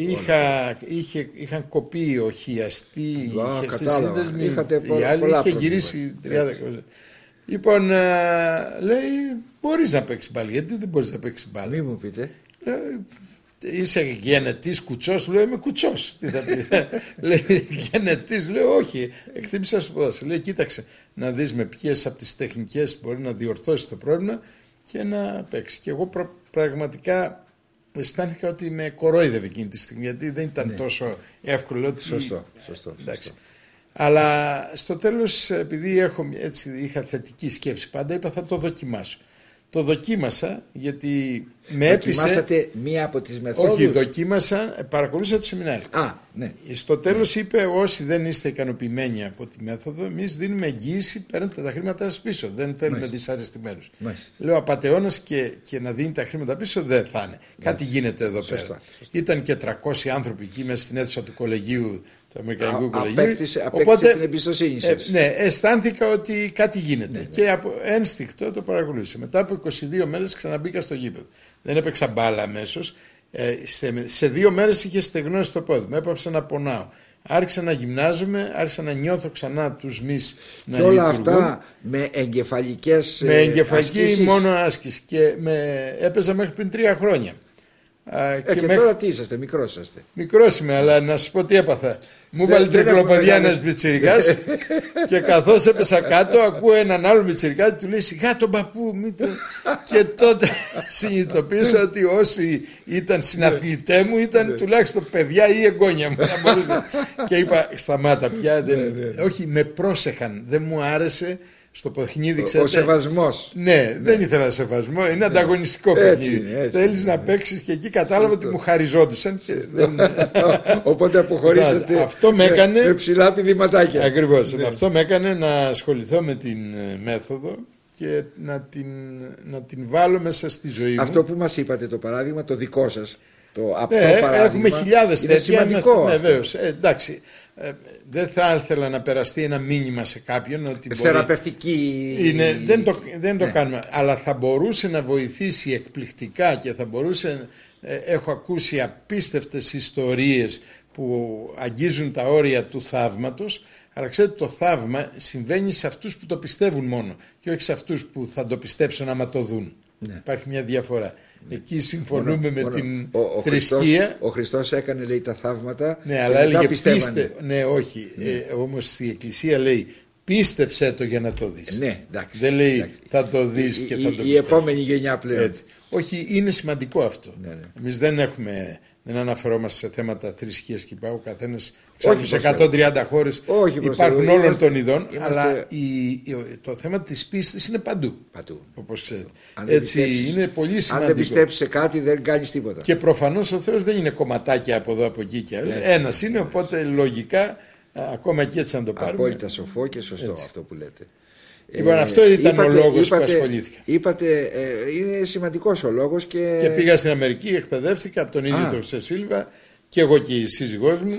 Speaker 2: Είχαν κοπεί ο χιαστή, οι
Speaker 1: σύνδεσμοι,
Speaker 2: οι άλλοι είχε γυρίσει 30. Λοιπόν, λέει, μπορείς να παίξεις μπάλα. Γιατί δεν μπορείς να παίξεις μπάλα?
Speaker 1: Μη μου πείτε.
Speaker 2: Είσαι γενετής κουτσός? Λέω, είμαι κουτσός. Τι θα πει? Λέει, γενετής? Λέω, όχι. Εκτίμησα στο ποδόσφαιρο. Λέει, κοίταξε, να δεις με ποιες από τις τεχνικές μπορεί να διορθώσει το πρόβλημα και να παίξει. Και εγώ πραγματικά αισθάνθηκα ότι με κορόιδευε εκείνη τη στιγμή, γιατί δεν ήταν τόσο εύκολο.
Speaker 1: Σωστό.
Speaker 2: Αλλά στο τέλος, επειδή είχα θετική σκέψη πάντα, είπα θα το δοκιμάσω. Το δοκίμασα γιατί με έπεισε.
Speaker 1: Δοκιμάσατε μία από τις μεθόδους?
Speaker 2: Όχι, δοκίμασα, παρακολούθησα το σεμινάριο.
Speaker 1: Ναι.
Speaker 2: Στο τέλος είπε, όσοι δεν είστε ικανοποιημένοι από τη μέθοδο, εμείς δίνουμε εγγύηση, παίρνετε τα χρήματα σας πίσω. Δεν θέλουμε δυσαρεστημένους. Λέω, απατεώνας και να δίνει τα χρήματα πίσω δεν θα είναι. Κάτι γίνεται εδώ πέρα. Ήταν και 300 άνθρωποι εκεί μέσα στην αίθουσα του κολεγίου, του Αμερικανικού Κολεγίου.
Speaker 1: Απέκτησε την εμπιστοσύνη σας.
Speaker 2: Ναι, αισθάνθηκα ότι κάτι γίνεται. Και από ένστικτο το παρακολούθησα. Μετά από 22 μέρες ξαναμπήκα στο γήπεδο. Δεν έπαιξα μπάλα αμέσως. Σε 2 μέρες είχε στεγνώσει το πόδι μου. Έπαψα να πονάω. Άρχισα να γυμνάζομαι, άρχισα να νιώθω ξανά τους μυς να λειτουργούν.
Speaker 1: Και όλα αυτά με εγκεφαλικές
Speaker 2: με εγκεφαλική ασκήσεις. Μόνο άσκηση. Και έπαιζα μέχρι πριν 3 χρόνια.
Speaker 1: Και τώρα τι είσαστε, μικρός είσαστε?
Speaker 2: Μικρός είμαι, αλλά να σας πω τι έπαθα. Μου βάλει τρικλοποδιά ένας πιτσιρικάς και καθώς έπεσα κάτω ακούω έναν άλλο πιτσιρικά και του λέει σιγά τον παππού. Και τότε συνειδητοποίησα ότι όσοι ήταν συναθλητέ μου ήταν τουλάχιστον παιδιά ή εγγόνια μου. Και είπα σταμάτα πια. Όχι, με πρόσεχαν, δεν μου άρεσε. Στο παιχνίδι, ξέρετε.
Speaker 1: Ο σεβασμός.
Speaker 2: Ναι, δεν ήθελα σεβασμό. Είναι ανταγωνιστικό παιχνίδι. Θέλεις να παίξεις και εκεί κατάλαβα ότι μου χαριζόντουσαν.
Speaker 1: Οπότε αποχωρήσατε.
Speaker 2: Αυτό με έκανε.
Speaker 1: Με ψηλά πηδηματάκια.
Speaker 2: Ακριβώς. Αυτό με έκανε να ασχοληθώ με την μέθοδο και να την βάλω μέσα στη ζωή μου.
Speaker 1: Αυτό που μας είπατε, το παράδειγμα, το δικό σας. Το απτό παράδειγμα.
Speaker 2: Έχουμε χιλιάδες τέτοια.
Speaker 1: Σημαντικό.
Speaker 2: Βεβαίως. Εντάξει. Δεν θα ήθελα να περαστεί ένα μήνυμα σε κάποιον ότι
Speaker 1: θεραπευτική
Speaker 2: είναι, δεν το κάνουμε, αλλά θα μπορούσε να βοηθήσει εκπληκτικά και θα μπορούσε. Έχω ακούσει απίστευτες ιστορίες που αγγίζουν τα όρια του θαύματος, αλλά ξέρετε, το θαύμα συμβαίνει σε αυτούς που το πιστεύουν μόνο και όχι σε αυτούς που θα το πιστέψουν άμα το δουν. Υπάρχει μια διαφορά. Εκεί συμφωνούμε με την θρησκεία.
Speaker 1: Ο Χριστός έκανε, λέει, τα θαύματα.
Speaker 2: Ναι, αλλά έλεγε ναι, όχι. Όμως η Εκκλησία λέει πίστεψε το για να το δεις.
Speaker 1: Ναι, εντάξει.
Speaker 2: Δεν λέει θα το δεις και θα το πιστεύεις.
Speaker 1: Η επόμενη γενιά πλέον.
Speaker 2: Έτσι. Όχι, είναι σημαντικό αυτό. Εμείς δεν αναφερόμαστε σε θέματα θρησκείας και ο καθένας σε 130 χώρες υπάρχουν όλων των ειδών, αλλά το θέμα της πίστης είναι παντού. Όπως ξέρετε. Έτσι είναι πολύ σημαντικό.
Speaker 1: Αν δεν πιστέψεις σε κάτι δεν κάνεις τίποτα.
Speaker 2: Και προφανώς ο Θεός δεν είναι κομματάκια από εδώ από εκεί και άλλο. Ένας είναι, οπότε λογικά ακόμα και έτσι να το πάρουμε.
Speaker 1: Απόλυτα σοφό και σωστό αυτό που λέτε.
Speaker 2: Λοιπόν, αυτό ήταν ο λόγος που ασχολήθηκα.
Speaker 1: Είπατε, είναι σημαντικός ο λόγος και
Speaker 2: πήγα στην Αμερική, εκπαιδεύτηκα από τον ίδιο τον Σίλβα και εγώ και η σύζυγός μου.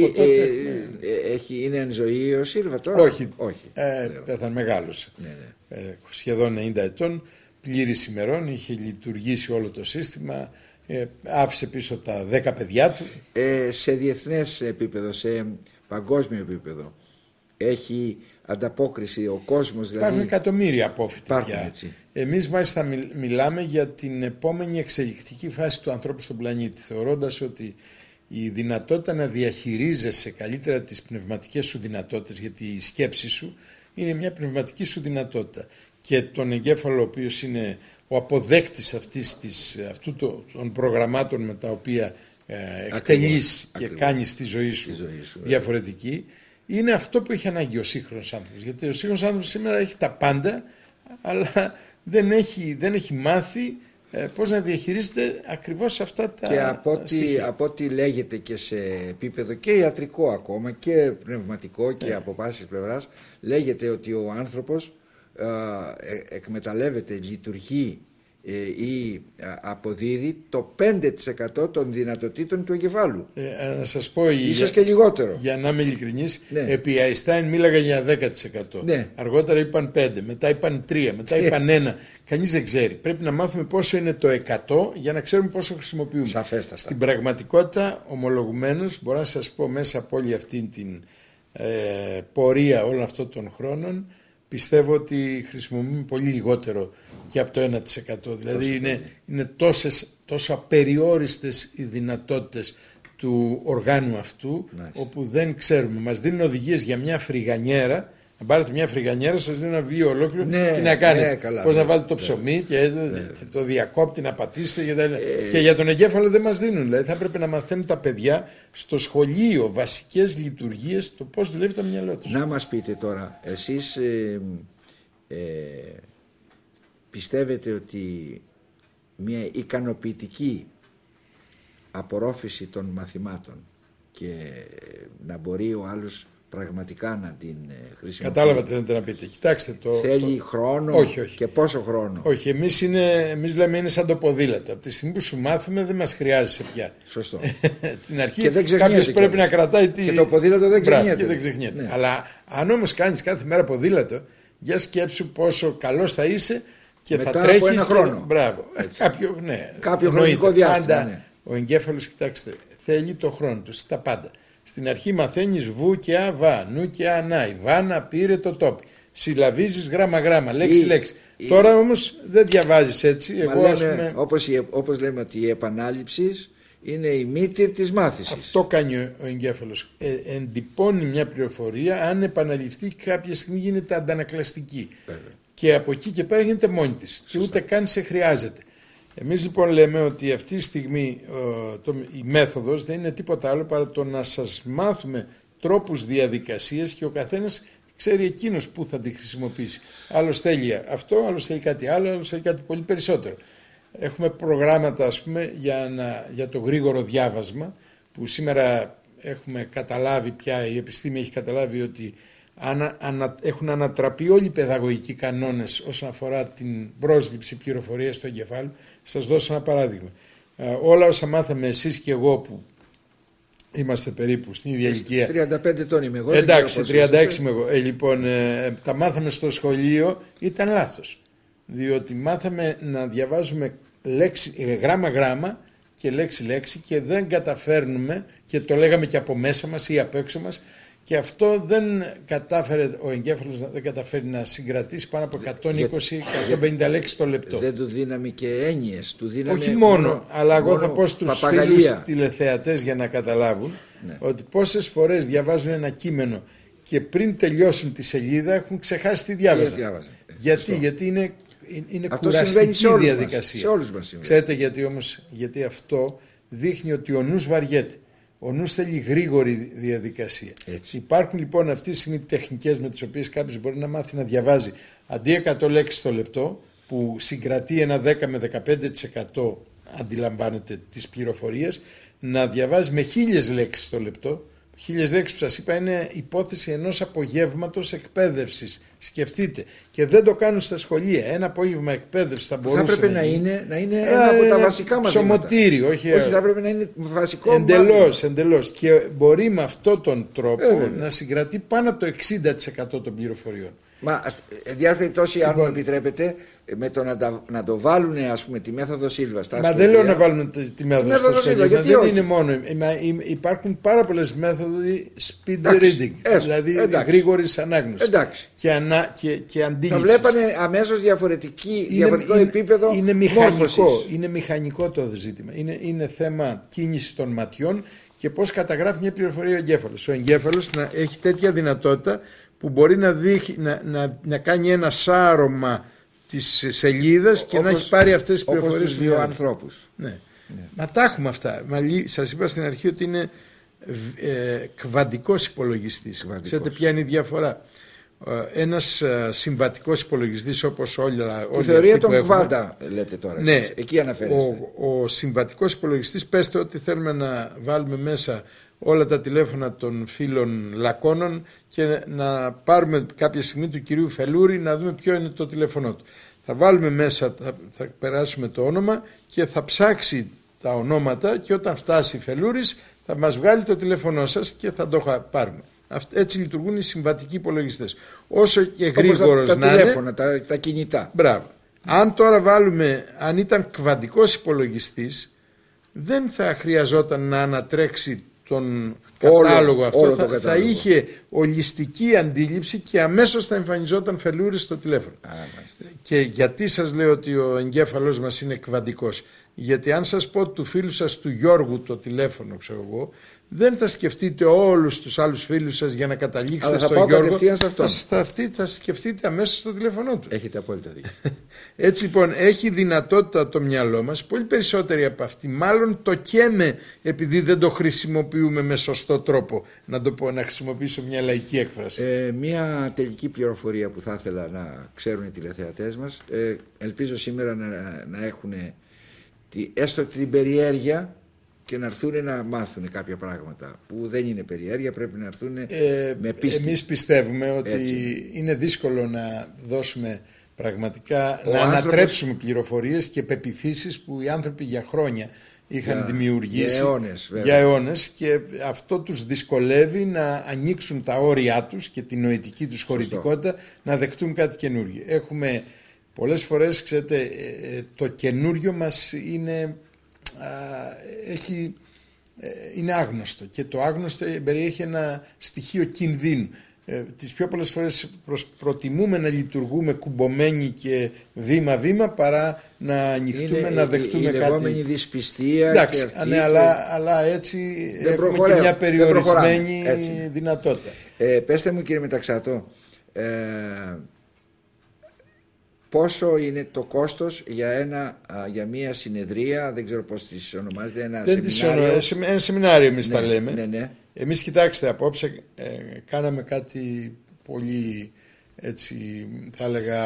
Speaker 1: Είναι εν ζωή ο Σίλβα τώρα?
Speaker 2: Όχι. Πέθανε μεγάλος. Σχεδόν 90 ετών, πλήρης ημερών, είχε λειτουργήσει όλο το σύστημα, άφησε πίσω τα 10 παιδιά του.
Speaker 1: Σε διεθνές επίπεδο, σε παγκόσμιο επίπεδο, έχει ανταπόκριση ο κόσμος? Δηλαδή...
Speaker 2: Υπάρχουν εκατομμύρια απόφοιτοι πια. Εμείς μάλιστα μιλάμε για την επόμενη εξελικτική φάση του ανθρώπου στον πλανήτη, θεωρώντας ότι η δυνατότητα να διαχειρίζεσαι καλύτερα τις πνευματικές σου δυνατότητες, γιατί η σκέψη σου είναι μια πνευματική σου δυνατότητα, και τον εγκέφαλο ο οποίος είναι ο αποδέκτης αυτού των προγραμμάτων με τα οποία εκτελείς και κάνεις τη ζωή σου διαφορετική, είναι αυτό που έχει ανάγκη ο σύγχρονος άνθρωπος. Γιατί ο σύγχρονος άνθρωπος σήμερα έχει τα πάντα, αλλά δεν έχει μάθει πώς να διαχειρίζεται ακριβώς αυτά τα
Speaker 1: και από ό,τι λέγεται και σε επίπεδο και ιατρικό ακόμα και πνευματικό και από πάσης πλευράς, λέγεται ότι ο άνθρωπος εκμεταλλεύεται, λειτουργεί ή αποδίδει το 5% των δυνατοτήτων του εγκεφάλου.
Speaker 2: Να σας πω,
Speaker 1: ίσως και λιγότερο.
Speaker 2: Για να είμαι ειλικρινής,
Speaker 1: Ναι.
Speaker 2: επί Αϊνστάιν μίλαγα για 10%.
Speaker 1: Ναι.
Speaker 2: Αργότερα είπαν 5%, μετά είπαν 3%, μετά είπαν 1%. Κανείς δεν ξέρει. Πρέπει να μάθουμε πόσο είναι το 100 για να ξέρουμε πόσο χρησιμοποιούμε.
Speaker 1: Σαφέστατα.
Speaker 2: Στην πραγματικότητα, ομολογουμένως, μπορώ να σας πω μέσα από όλη αυτή την πορεία όλων αυτών των χρόνων, πιστεύω ότι χρησιμοποιούμε πολύ λιγότερο και από το 1%. Δηλαδή είναι τόσο απεριόριστες οι δυνατότητες του οργάνου αυτού, όπου δεν ξέρουμε. Μας δίνουν οδηγίες για μια φρυγανιέρα. Αν πάρετε μια φρυγανιέρα, σας δίνουν ένα βιβλίο ολόκληρο τι να κάνετε. Πώς να βάλετε το ψωμί και το διακόπτη να πατήσετε. Και για τον εγκέφαλο δεν μας δίνουν. Δηλαδή θα πρέπει να μαθαίνουν τα παιδιά στο σχολείο βασικές λειτουργίες, το πώς δουλεύει το μυαλό τους.
Speaker 1: Να μας πείτε τώρα, εσείς πιστεύετε ότι μια ικανοποιητική απορρόφηση των μαθημάτων και να μπορεί ο άλλος πραγματικά να την χρησιμοποιήσει.
Speaker 2: Κατάλαβα τι θέλετε να πείτε. Κοιτάξτε,
Speaker 1: θέλει χρόνο.
Speaker 2: Όχι.
Speaker 1: Και πόσο χρόνο.
Speaker 2: Όχι, εμείς λέμε είναι σαν το ποδήλατο. Από τη στιγμή που σου μάθουμε δεν μας χρειάζεσαι πια.
Speaker 1: Σωστό.
Speaker 2: Την αρχή κάποιος πρέπει να κρατάει
Speaker 1: και το ποδήλατο δεν ξεχνιέται.
Speaker 2: Και δεν ξεχνιέται. Ναι. Αλλά αν όμως κάνεις κάθε μέρα ποδήλατο, για σκέψου πόσο καλός θα είσαι και
Speaker 1: μετά
Speaker 2: θα τρέχεις.
Speaker 1: Από ένα χρόνο.
Speaker 2: Μπράβο. Κάποιο
Speaker 1: χρονικό διάστημα.
Speaker 2: Πάντα,
Speaker 1: ναι.
Speaker 2: Ο εγκέφαλος, κοιτάξτε, θέλει το χρόνο του στα πάντα. Στην αρχή μαθαίνεις βου και α, βα, νου και α, να, η βάνα πήρε το τόπι. Συλλαβίζεις γράμμα, λέξη. Τώρα όμως δεν διαβάζεις έτσι.
Speaker 1: Όπως λέμε ότι η επανάληψη είναι η μύτη της μάθησης.
Speaker 2: Αυτό κάνει ο εγκέφαλος. Εντυπώνει μια πληροφορία, αν επαναληφθεί κάποια στιγμή γίνεται αντανακλαστική. Και από εκεί και πέρα γίνεται μόνη της. Και ούτε καν σε χρειάζεται. Εμείς λοιπόν λέμε ότι αυτή τη στιγμή η μέθοδος δεν είναι τίποτα άλλο παρά το να σας μάθουμε τρόπους διαδικασίες και ο καθένας ξέρει εκείνος που θα τη χρησιμοποιήσει. Άλλος θέλει αυτό, άλλος θέλει κάτι άλλο, άλλος θέλει κάτι πολύ περισσότερο. Έχουμε προγράμματα, ας πούμε, για το γρήγορο διάβασμα, που σήμερα έχουμε καταλάβει πια, η επιστήμη έχει καταλάβει ότι έχουν ανατραπεί όλοι οι παιδαγωγικοί κανόνες όσον αφορά την πρόσληψη πληροφορίας στο εγκεφάλου. Σας δώσω ένα παράδειγμα. Όλα όσα μάθαμε εσείς και εγώ που είμαστε περίπου στην ίδια ηλικία.
Speaker 1: 35 ετών είμαι εγώ.
Speaker 2: Εντάξει, 36 είμαι εγώ. Λοιπόν, τα μάθαμε στο σχολείο, ήταν λάθος. Διότι μάθαμε να διαβάζουμε γράμμα και λέξη και δεν καταφέρνουμε, και το λέγαμε και από μέσα μας ή απ' έξω μας, και αυτό δεν κατάφερε, ο εγκέφαλος δεν καταφέρει να συγκρατήσει πάνω από 120-150 λέξεις το λεπτό.
Speaker 1: Δεν του δίναμε και έννοιες.
Speaker 2: Όχι μόνο, αλλά εγώ θα πω στους φίλους τηλεθεατές για να καταλάβουν ότι πόσες φορές διαβάζουν ένα κείμενο και πριν τελειώσουν τη σελίδα έχουν ξεχάσει τι διάβαζαν. Γιατί είναι κουραστική διαδικασία.
Speaker 1: Σε όλους μας συμβαίνει.
Speaker 2: Ξέρετε γιατί όμως? Γιατί αυτό δείχνει ότι ο νους βαριέται. Ο νους θέλει γρήγορη διαδικασία.
Speaker 1: Έτσι.
Speaker 2: Υπάρχουν λοιπόν αυτή τη στιγμή τεχνικές με τις οποίες κάποιος μπορεί να μάθει να διαβάζει αντί 100 λέξεις το λεπτό, που συγκρατεί ένα 10 με 15% αντιλαμβάνεται τις πληροφορίες, να διαβάζει με 1000 λέξεις το λεπτό. 1000 λέξεις που σας είπα είναι υπόθεση ενός απογεύματος εκπαίδευσης. Σκεφτείτε. Και δεν το κάνουν στα σχολεία. Ένα απόγευμα εκπαίδευση θα μπορούσε
Speaker 1: θα πρέπει να είναι ένα από τα βασικά μαθήματα.
Speaker 2: Ψωμοτήρι, όχι
Speaker 1: θα πρέπει να είναι βασικό μάθημα.
Speaker 2: Εντελώς. Και μπορεί με αυτόν τον τρόπο να συγκρατεί πάνω από το 60% των πληροφοριών.
Speaker 1: Μα διάρκεια αν μου επιτρέπετε, με το να το βάλουν, ας πούμε, τη μέθοδο Σίλβα στα σχολεία.
Speaker 2: Δεν λέω να βάλουν τη μέθοδο στο σχολείο. Δεν
Speaker 1: όχι.
Speaker 2: είναι μόνο. Υπάρχουν πάρα πολλές μέθοδοι speed reading, δηλαδή γρήγορης ανάγνωσης και αντίληψης.
Speaker 1: Θα βλέπανε αμέσως διαφορετικό επίπεδο μόρφωσης.
Speaker 2: Είναι μηχανικό το ζήτημα. Είναι θέμα κίνησης των ματιών και πώς καταγράφει μια πληροφορία ο εγκέφαλος. Ο εγκέφαλος να έχει τέτοια δυνατότητα που μπορεί να κάνει ένα σάρωμα της σελίδας και να έχει πάρει αυτές τις πληροφορίες.
Speaker 1: Όπως τους δύο ανθρώπους.
Speaker 2: Ναι. Μα τα έχουμε αυτά. Σας είπα στην αρχή ότι είναι κβαντικός υπολογιστής. Ξέρετε ποια είναι η διαφορά? Ένας συμβατικός υπολογιστής όπως όλοι
Speaker 1: η θεωρία των κβάντα λέτε τώρα.
Speaker 2: Ναι,
Speaker 1: εσείς. Εκεί αναφέρεστε.
Speaker 2: Ο συμβατικός υπολογιστής, πέστε ότι θέλουμε να βάλουμε μέσα όλα τα τηλέφωνα των φίλων Λακώνων και να πάρουμε κάποια στιγμή του κυρίου Φελούρη να δούμε ποιο είναι το τηλέφωνο του. Θα βάλουμε μέσα, θα περάσουμε το όνομα και θα ψάξει τα ονόματα και όταν φτάσει η Φελούρης θα μας βγάλει το τηλέφωνό σας και θα το πάρουμε. Έτσι λειτουργούν οι συμβατικοί υπολογιστές. Όσο και γρήγορος να είναι.
Speaker 1: Τα τηλέφωνα, τα κινητά.
Speaker 2: Μπράβο. Αν τώρα βάλουμε, αν ήταν κβαντικός υπολογιστής, δεν θα χρειαζόταν να ανατρέξει τον κατάλογο αυτό. Θα είχε ολιστική αντίληψη και αμέσως θα εμφανιζόταν Φελούρης στο τηλέφωνο. Και γιατί σας λέω ότι ο εγκέφαλός μας είναι κβαντικός? Γιατί αν σας πω του φίλου σας του Γιώργου το τηλέφωνο, ξέρω εγώ, δεν θα σκεφτείτε όλους τους άλλους φίλους σας για να καταλήξετε στον Γιώργο. Θα σκεφτείτε αμέσως το τηλέφωνο του.
Speaker 1: Έχετε απόλυτα δίκιο.
Speaker 2: Έτσι λοιπόν έχει δυνατότητα το μυαλό μας, πολύ περισσότερη από αυτή. Μάλλον το καίμε επειδή δεν το χρησιμοποιούμε με σωστό τρόπο. Να το πω, να χρησιμοποιήσω μια λαϊκή έκφραση.
Speaker 1: Μια τελική πληροφορία που θα ήθελα να ξέρουν οι τηλεθεατές μας. Ελπίζω σήμερα να έχουν έστω την περιέργεια και να έρθουν να μάθουν κάποια πράγματα που δεν είναι περιέργεια, πρέπει να έρθουν με πίστη.
Speaker 2: Εμείς πιστεύουμε ότι είναι δύσκολο να δώσουμε πραγματικά, να ανατρέψουμε πληροφορίες και πεποιθήσεις που οι άνθρωποι για χρόνια είχαν δημιουργήσει για αιώνες και αυτό τους δυσκολεύει να ανοίξουν τα όρια τους και την νοητική τους χωρητικότητα, να δεχτούν κάτι καινούργιο. Έχουμε πολλές φορές, ξέρετε, το καινούριο μας είναι άγνωστο και το άγνωστο περιέχει ένα στοιχείο κινδύνου. Τις πιο πολλές φορές προτιμούμε να λειτουργούμε κουμπωμένοι και βήμα-βήμα παρά να ανοιχτούμε, να δεχτούμε κάτι.
Speaker 1: Η λεγόμενη δυσπιστία.
Speaker 2: Εντάξει, ναι, αλλά έτσι έχουμε και μια περιορισμένη δυνατότητα.
Speaker 1: Πέστε μου, κύριε Μεταξάτο, πόσο είναι το κόστος για μια συνεδρία, δεν ξέρω πώς τις ονομάζετε, ένα σεμινάριο.
Speaker 2: Ένα σεμινάριο εμείς τα λέμε.
Speaker 1: Ναι.
Speaker 2: Εμείς, κοιτάξτε, απόψε κάναμε κάτι πολύ, έτσι θα έλεγα,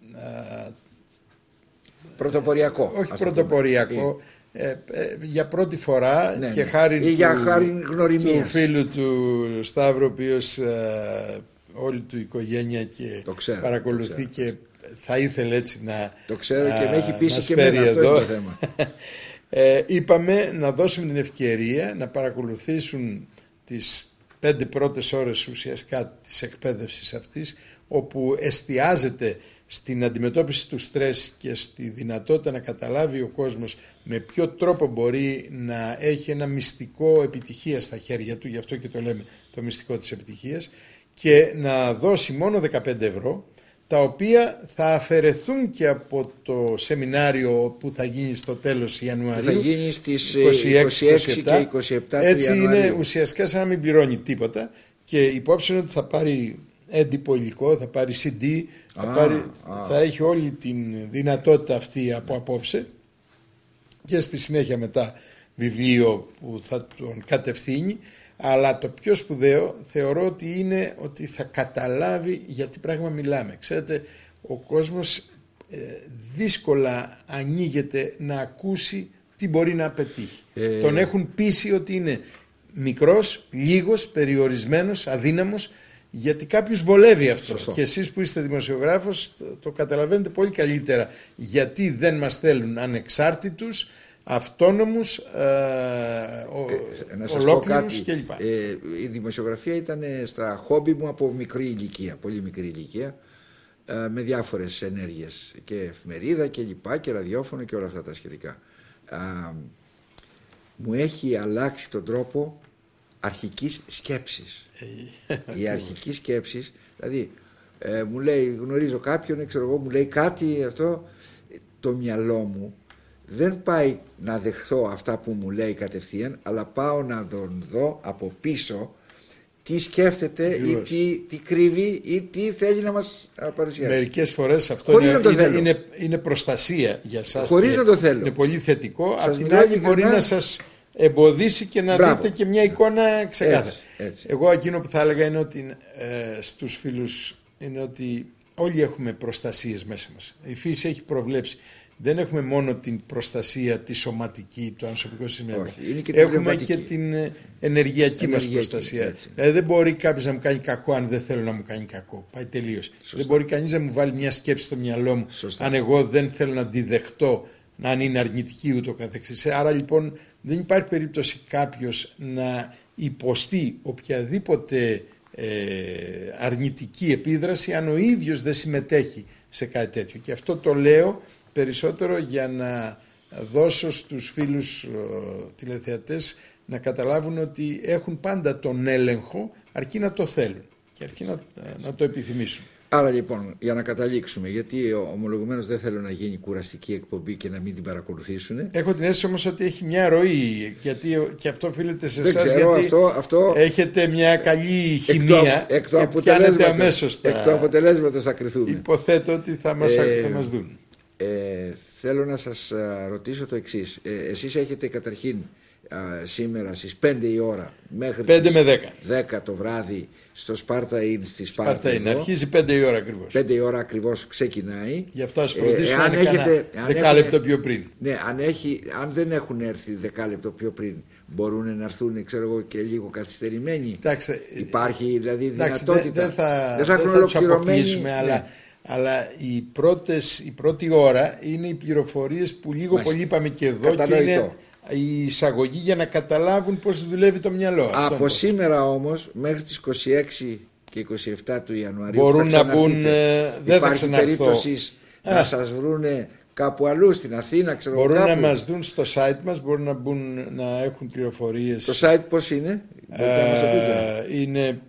Speaker 1: πρωτοποριακό.
Speaker 2: Όχι πρωτοποριακό. Για πρώτη φορά και χάρη του φίλου του Σταύρου, ο οποίος όλη του οικογένεια και παρακολουθεί και θα ήθελε έτσι να
Speaker 1: το ξέρω και με έχει πείσει και εμένα, αυτό είναι το θέμα.
Speaker 2: Είπαμε να δώσουμε την ευκαιρία να παρακολουθήσουν τις 5 πρώτες ώρες ουσιαστικά της εκπαίδευσης αυτής, όπου εστιάζεται στην αντιμετώπιση του στρες και στη δυνατότητα να καταλάβει ο κόσμος με ποιο τρόπο μπορεί να έχει ένα μυστικό επιτυχία στα χέρια του, γι' αυτό και το λέμε το μυστικό της επιτυχίας, και να δώσει μόνο 15 ευρώ, τα οποία θα αφαιρεθούν και από το σεμινάριο που θα γίνει στο τέλος Ιανουαρίου.
Speaker 1: Θα γίνει στις 26 και 27
Speaker 2: Έτσι
Speaker 1: Ιανουαρίου.
Speaker 2: Είναι ουσιαστικά σαν να μην πληρώνει τίποτα και υπόψη είναι ότι θα πάρει έντυπο υλικό, θα πάρει CD, θα έχει όλη την δυνατότητα αυτή από απόψε και στη συνέχεια μετά βιβλίο που θα τον κατευθύνει. Αλλά το πιο σπουδαίο θεωρώ ότι είναι ότι θα καταλάβει για τι πράγμα μιλάμε. Ξέρετε, ο κόσμος δύσκολα ανοίγεται να ακούσει τι μπορεί να πετύχει. Τον έχουν πείσει ότι είναι μικρός, λίγος, περιορισμένος, αδύναμος, γιατί κάποιους βολεύει αυτό.
Speaker 1: Σωστό.
Speaker 2: Και εσείς που είστε δημοσιογράφος το καταλαβαίνετε πολύ καλύτερα γιατί δεν μας θέλουν ανεξάρτητους, αυτόνομους, ολόκληρους κλπ.
Speaker 1: Η δημοσιογραφία ήταν στα χόμπι μου από μικρή ηλικία, πολύ μικρή ηλικία, με διάφορες ενέργειες και εφημερίδα και λοιπά και ραδιόφωνο και όλα αυτά τα σχετικά. Μου έχει αλλάξει τον τρόπο αρχικής σκέψης. Η αρχική σκέψη, δηλαδή μου λέει, γνωρίζω κάποιον, ξέρω εγώ, μου λέει κάτι, αυτό, το μυαλό μου δεν πάει να δεχθώ αυτά που μου λέει κατευθείαν, αλλά πάω να τον δω από πίσω τι σκέφτεται ή τι κρύβει ή τι θέλει να μας παρουσιάσει.
Speaker 2: Μερικές φορές αυτό είναι προστασία για σας.
Speaker 1: Χωρίς να το θέλω.
Speaker 2: Είναι πολύ θετικό. Απ' την άλλη μπορεί να σας εμποδίσει και να δείτε και μια εικόνα ξεκάθαρη. Εγώ εκείνο που θα έλεγα είναι ότι στους φίλους είναι ότι όλοι έχουμε προστασίες μέσα μας. Η φύση έχει προβλέψει δεν έχουμε μόνο την προστασία τη σωματική, το προσωπικό σύστημα.
Speaker 1: Έχουμε
Speaker 2: και την ενεργειακή μας προστασία. Δηλαδή δεν μπορεί κάποιος να μου κάνει κακό αν δεν θέλω να μου κάνει κακό. Πάει τελείως. Δεν μπορεί κανείς να μου βάλει μια σκέψη στο μυαλό μου αν εγώ δεν θέλω να τη δεχτώ, να είναι αρνητική ούτω καθεξής. Άρα λοιπόν δεν υπάρχει περίπτωση κάποιος να υποστεί οποιαδήποτε αρνητική επίδραση αν ο ίδιος δεν συμμετέχει σε κάτι τέτοιο. Και αυτό το λέω περισσότερο για να δώσω στους φίλους τηλεθεατές να καταλάβουν ότι έχουν πάντα τον έλεγχο αρκεί να το θέλουν και αρκεί να το επιθυμήσουν.
Speaker 1: Άρα λοιπόν, για να καταλήξουμε, γιατί ομολογουμένως δεν θέλω να γίνει κουραστική εκπομπή και να μην την παρακολουθήσουν.
Speaker 2: Έχω την αίσθηση όμως ότι έχει μια ροή, γιατί και αυτό οφείλεται σε εσάς, γιατί
Speaker 1: αυτό
Speaker 2: έχετε μια καλή χημεία και πιάνετε αμέσως
Speaker 1: εκ του αποτελέσματος θα κρυθούμε.
Speaker 2: Υποθέτω ότι θα μας δουν.
Speaker 1: Θέλω να σας ρωτήσω το εξής. Εσείς έχετε καταρχήν σήμερα στις 5 η ώρα μέχρι
Speaker 2: 5 με
Speaker 1: 10 το βράδυ στο Σπάρτα Inn στη Σπάρτα.
Speaker 2: Αρχίζει 5 η ώρα ακριβώς.
Speaker 1: 5 η ώρα ακριβώς ξεκινάει.
Speaker 2: Γι' αυτό ας φροντίσουμε να είναι κανένα 10 λεπτό πιο πριν.
Speaker 1: Ναι, αν δεν έχουν έρθει 10 λεπτό πιο πριν, μπορούν να έρθουν, ξέρω εγώ, και λίγο καθυστερημένοι.
Speaker 2: Κοιτάξτε,
Speaker 1: υπάρχει δηλαδή δυνατότητα.
Speaker 2: Δεν θα τους αποκλείσουμε, αλλά η πρώτη ώρα είναι οι πληροφορίες που λίγο πολύ είπαμε και εδώ. Και είναι η εισαγωγή για να καταλάβουν πώς δουλεύει το μυαλό.
Speaker 1: Από σήμερα όμως μέχρι τις 26 και 27 του Ιανουαρίου
Speaker 2: μπορούν να μπουν. Δεν θα
Speaker 1: υπάρχει περίπτωση να σας βρούνε κάπου αλλού στην Αθήνα, ξέρω.
Speaker 2: Μπορούν
Speaker 1: κάπου.
Speaker 2: Να μας δουν στο site μας, μπορούν να μπουν να έχουν πληροφορίες.
Speaker 1: Το site πώς είναι?
Speaker 2: Είναι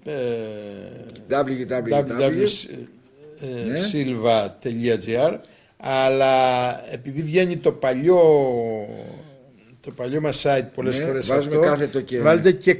Speaker 2: www.silva.gr, αλλά επειδή βγαίνει το παλιό μας site πολλές φορές αυτό, βάλτε και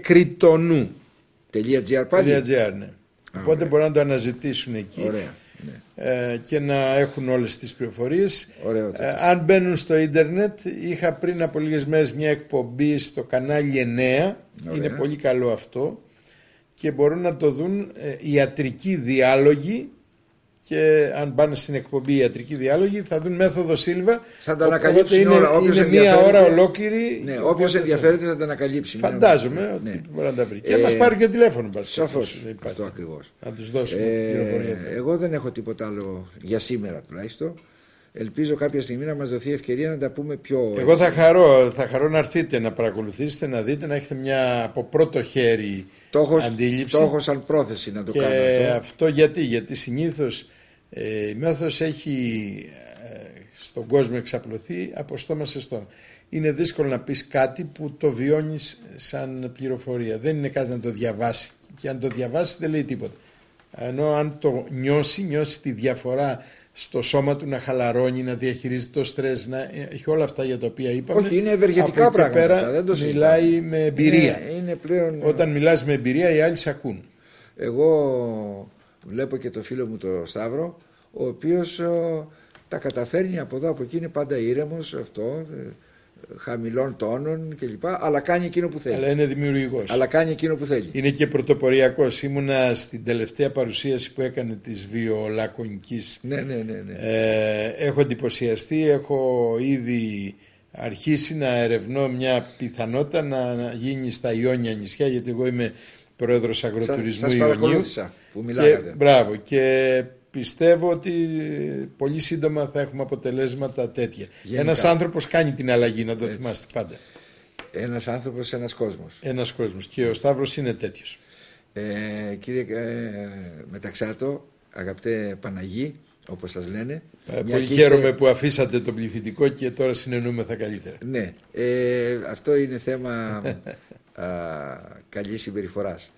Speaker 2: κριτονού.gr πάλι. Ναι. Οπότε μπορούν να το αναζητήσουν εκεί.
Speaker 1: Ωραία.
Speaker 2: Και να έχουν όλες τις πληροφορίες. Αν μπαίνουν στο ίντερνετ, είχα πριν από λίγες μέρες μια εκπομπή στο κανάλι 9. Είναι πολύ καλό αυτό και μπορούν να το δουν ιατρικοί διάλογοι. Και αν πάνε στην εκπομπή ιατρική διάλογη θα δουν μέθοδο Σίλβα.
Speaker 1: Θα τα ανακαλύψουν όλα.
Speaker 2: Είναι μία ώρα ολόκληρη.
Speaker 1: Ναι, όποιος ενδιαφέρεται θα τα ανακαλύψει.
Speaker 2: Φαντάζομαι ότι μπορεί να τα βρει. Και μας πάρει και τηλέφωνο.
Speaker 1: Σαφώς. Αυτό ακριβώς.
Speaker 2: Να τους δώσουμε την πληροφορία.
Speaker 1: Εγώ δεν έχω τίποτα άλλο για σήμερα τουλάχιστον. Ελπίζω κάποια στιγμή να μας δοθεί ευκαιρία να τα πούμε πιο.
Speaker 2: Εγώ θα χαρώ να έρθετε να παρακολουθήσετε, να δείτε, να έχετε μια από πρώτο χέρι αντίληψη.
Speaker 1: Το έχω σαν πρόθεση να το κάνω αυτό.
Speaker 2: Αυτό γιατί συνήθως η μέθοδος έχει στον κόσμο εξαπλωθεί από στόμα σε στόμα. Είναι δύσκολο να πεις κάτι που το βιώνεις σαν πληροφορία. Δεν είναι κάτι να το διαβάσει. Και αν το διαβάσει δεν λέει τίποτα. Ενώ αν το νιώσει τη διαφορά στο σώμα του, να χαλαρώνει, να διαχειρίζει το στρες, να έχει όλα αυτά για τα οποία είπαμε.
Speaker 1: Όχι, είναι ευεργετικά πράγματα.
Speaker 2: Πέρα
Speaker 1: δεν το
Speaker 2: μιλάει με εμπειρία.
Speaker 1: Είναι πλέον.
Speaker 2: Όταν μιλάς με εμπειρία, οι άλλοι σε ακούν.
Speaker 1: Εγώ βλέπω και το φίλο μου το Σταύρο, ο οποίος τα καταφέρνει από εδώ από εκεί, είναι πάντα ήρεμος, αυτό, χαμηλών τόνων κλπ. Αλλά κάνει εκείνο που θέλει.
Speaker 2: Αλλά είναι δημιουργικός.
Speaker 1: Αλλά κάνει εκείνο που θέλει.
Speaker 2: Είναι και πρωτοποριακός. Ήμουνα στην τελευταία παρουσίαση που έκανε της βιολακωνικής.
Speaker 1: Ναι.
Speaker 2: Έχω εντυπωσιαστεί, έχω ήδη αρχίσει να ερευνώ μια πιθανότητα να γίνει στα Ιόνια νησιά, γιατί εγώ είμαι πρόεδρος αγροτουρισμού Ιωνίου.
Speaker 1: Σας παρακολούθησα που μιλάγατε.
Speaker 2: Μπράβο. Και πιστεύω ότι πολύ σύντομα θα έχουμε αποτελέσματα τέτοια. Ένας άνθρωπος κάνει την αλλαγή, να το θυμάστε πάντα.
Speaker 1: Ένας άνθρωπος, ένας κόσμος.
Speaker 2: Ένας κόσμος. Και ο Σταύρος είναι τέτοιος.
Speaker 1: Κύριε Μεταξάτο, αγαπητέ Παναγί, όπως σας λένε.
Speaker 2: Πολύ χαίρομαι που αφήσατε το πληθυντικό και τώρα συνεννοούμεθα καλύτερα.
Speaker 1: Ναι, αυτό είναι θέμα καλής συμπεριφοράς.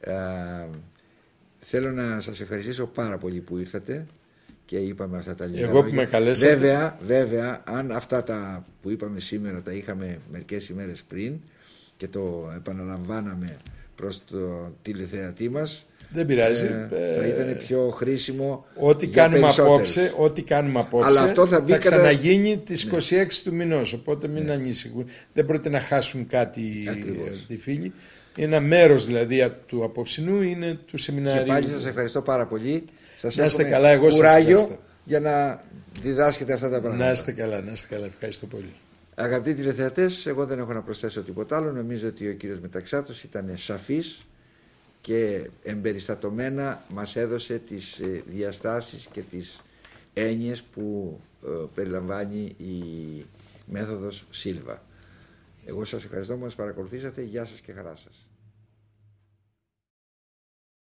Speaker 1: Θέλω να σας ευχαριστήσω πάρα πολύ που ήρθατε και είπαμε αυτά τα λίγα.
Speaker 2: Εγώ που με καλέσατε.
Speaker 1: Βέβαια, αν αυτά τα που είπαμε σήμερα τα είχαμε μερικές ημέρες πριν και το επαναλαμβάναμε προς το τηλεθεατή μας,
Speaker 2: δεν πειράζει.
Speaker 1: Θα ήταν πιο χρήσιμο.
Speaker 2: Ό,τι κάνουμε απόψε,
Speaker 1: αλλά αυτό θα
Speaker 2: ξαναγίνει τις 26 του μηνός. Οπότε μην ανησυχούν. Δεν πρόκειται να χάσουν κάτι οι φίλοι. Ένα μέρος δηλαδή του απόψινού είναι του σεμιναρίου.
Speaker 1: Και πάλι σας ευχαριστώ πάρα πολύ. Σας
Speaker 2: εύχομαι καλά, εγώ
Speaker 1: κουράγιο για να διδάσκεται αυτά τα πράγματα.
Speaker 2: Να είστε καλά, να είστε καλά. Ευχαριστώ πολύ.
Speaker 1: Αγαπητοί τηλεθεατές, εγώ δεν έχω να προσθέσω τίποτα άλλο. Νομίζω ότι ο κύριος Μεταξάτος ήταν σαφής και εμπεριστατωμένα μας έδωσε τις διαστάσεις και τις έννοιες που περιλαμβάνει η μέθοδος Σίλβα. Εγώ σας ευχαριστώ που μας παρακολουθήσατε. Γεια σας και χαρά σας.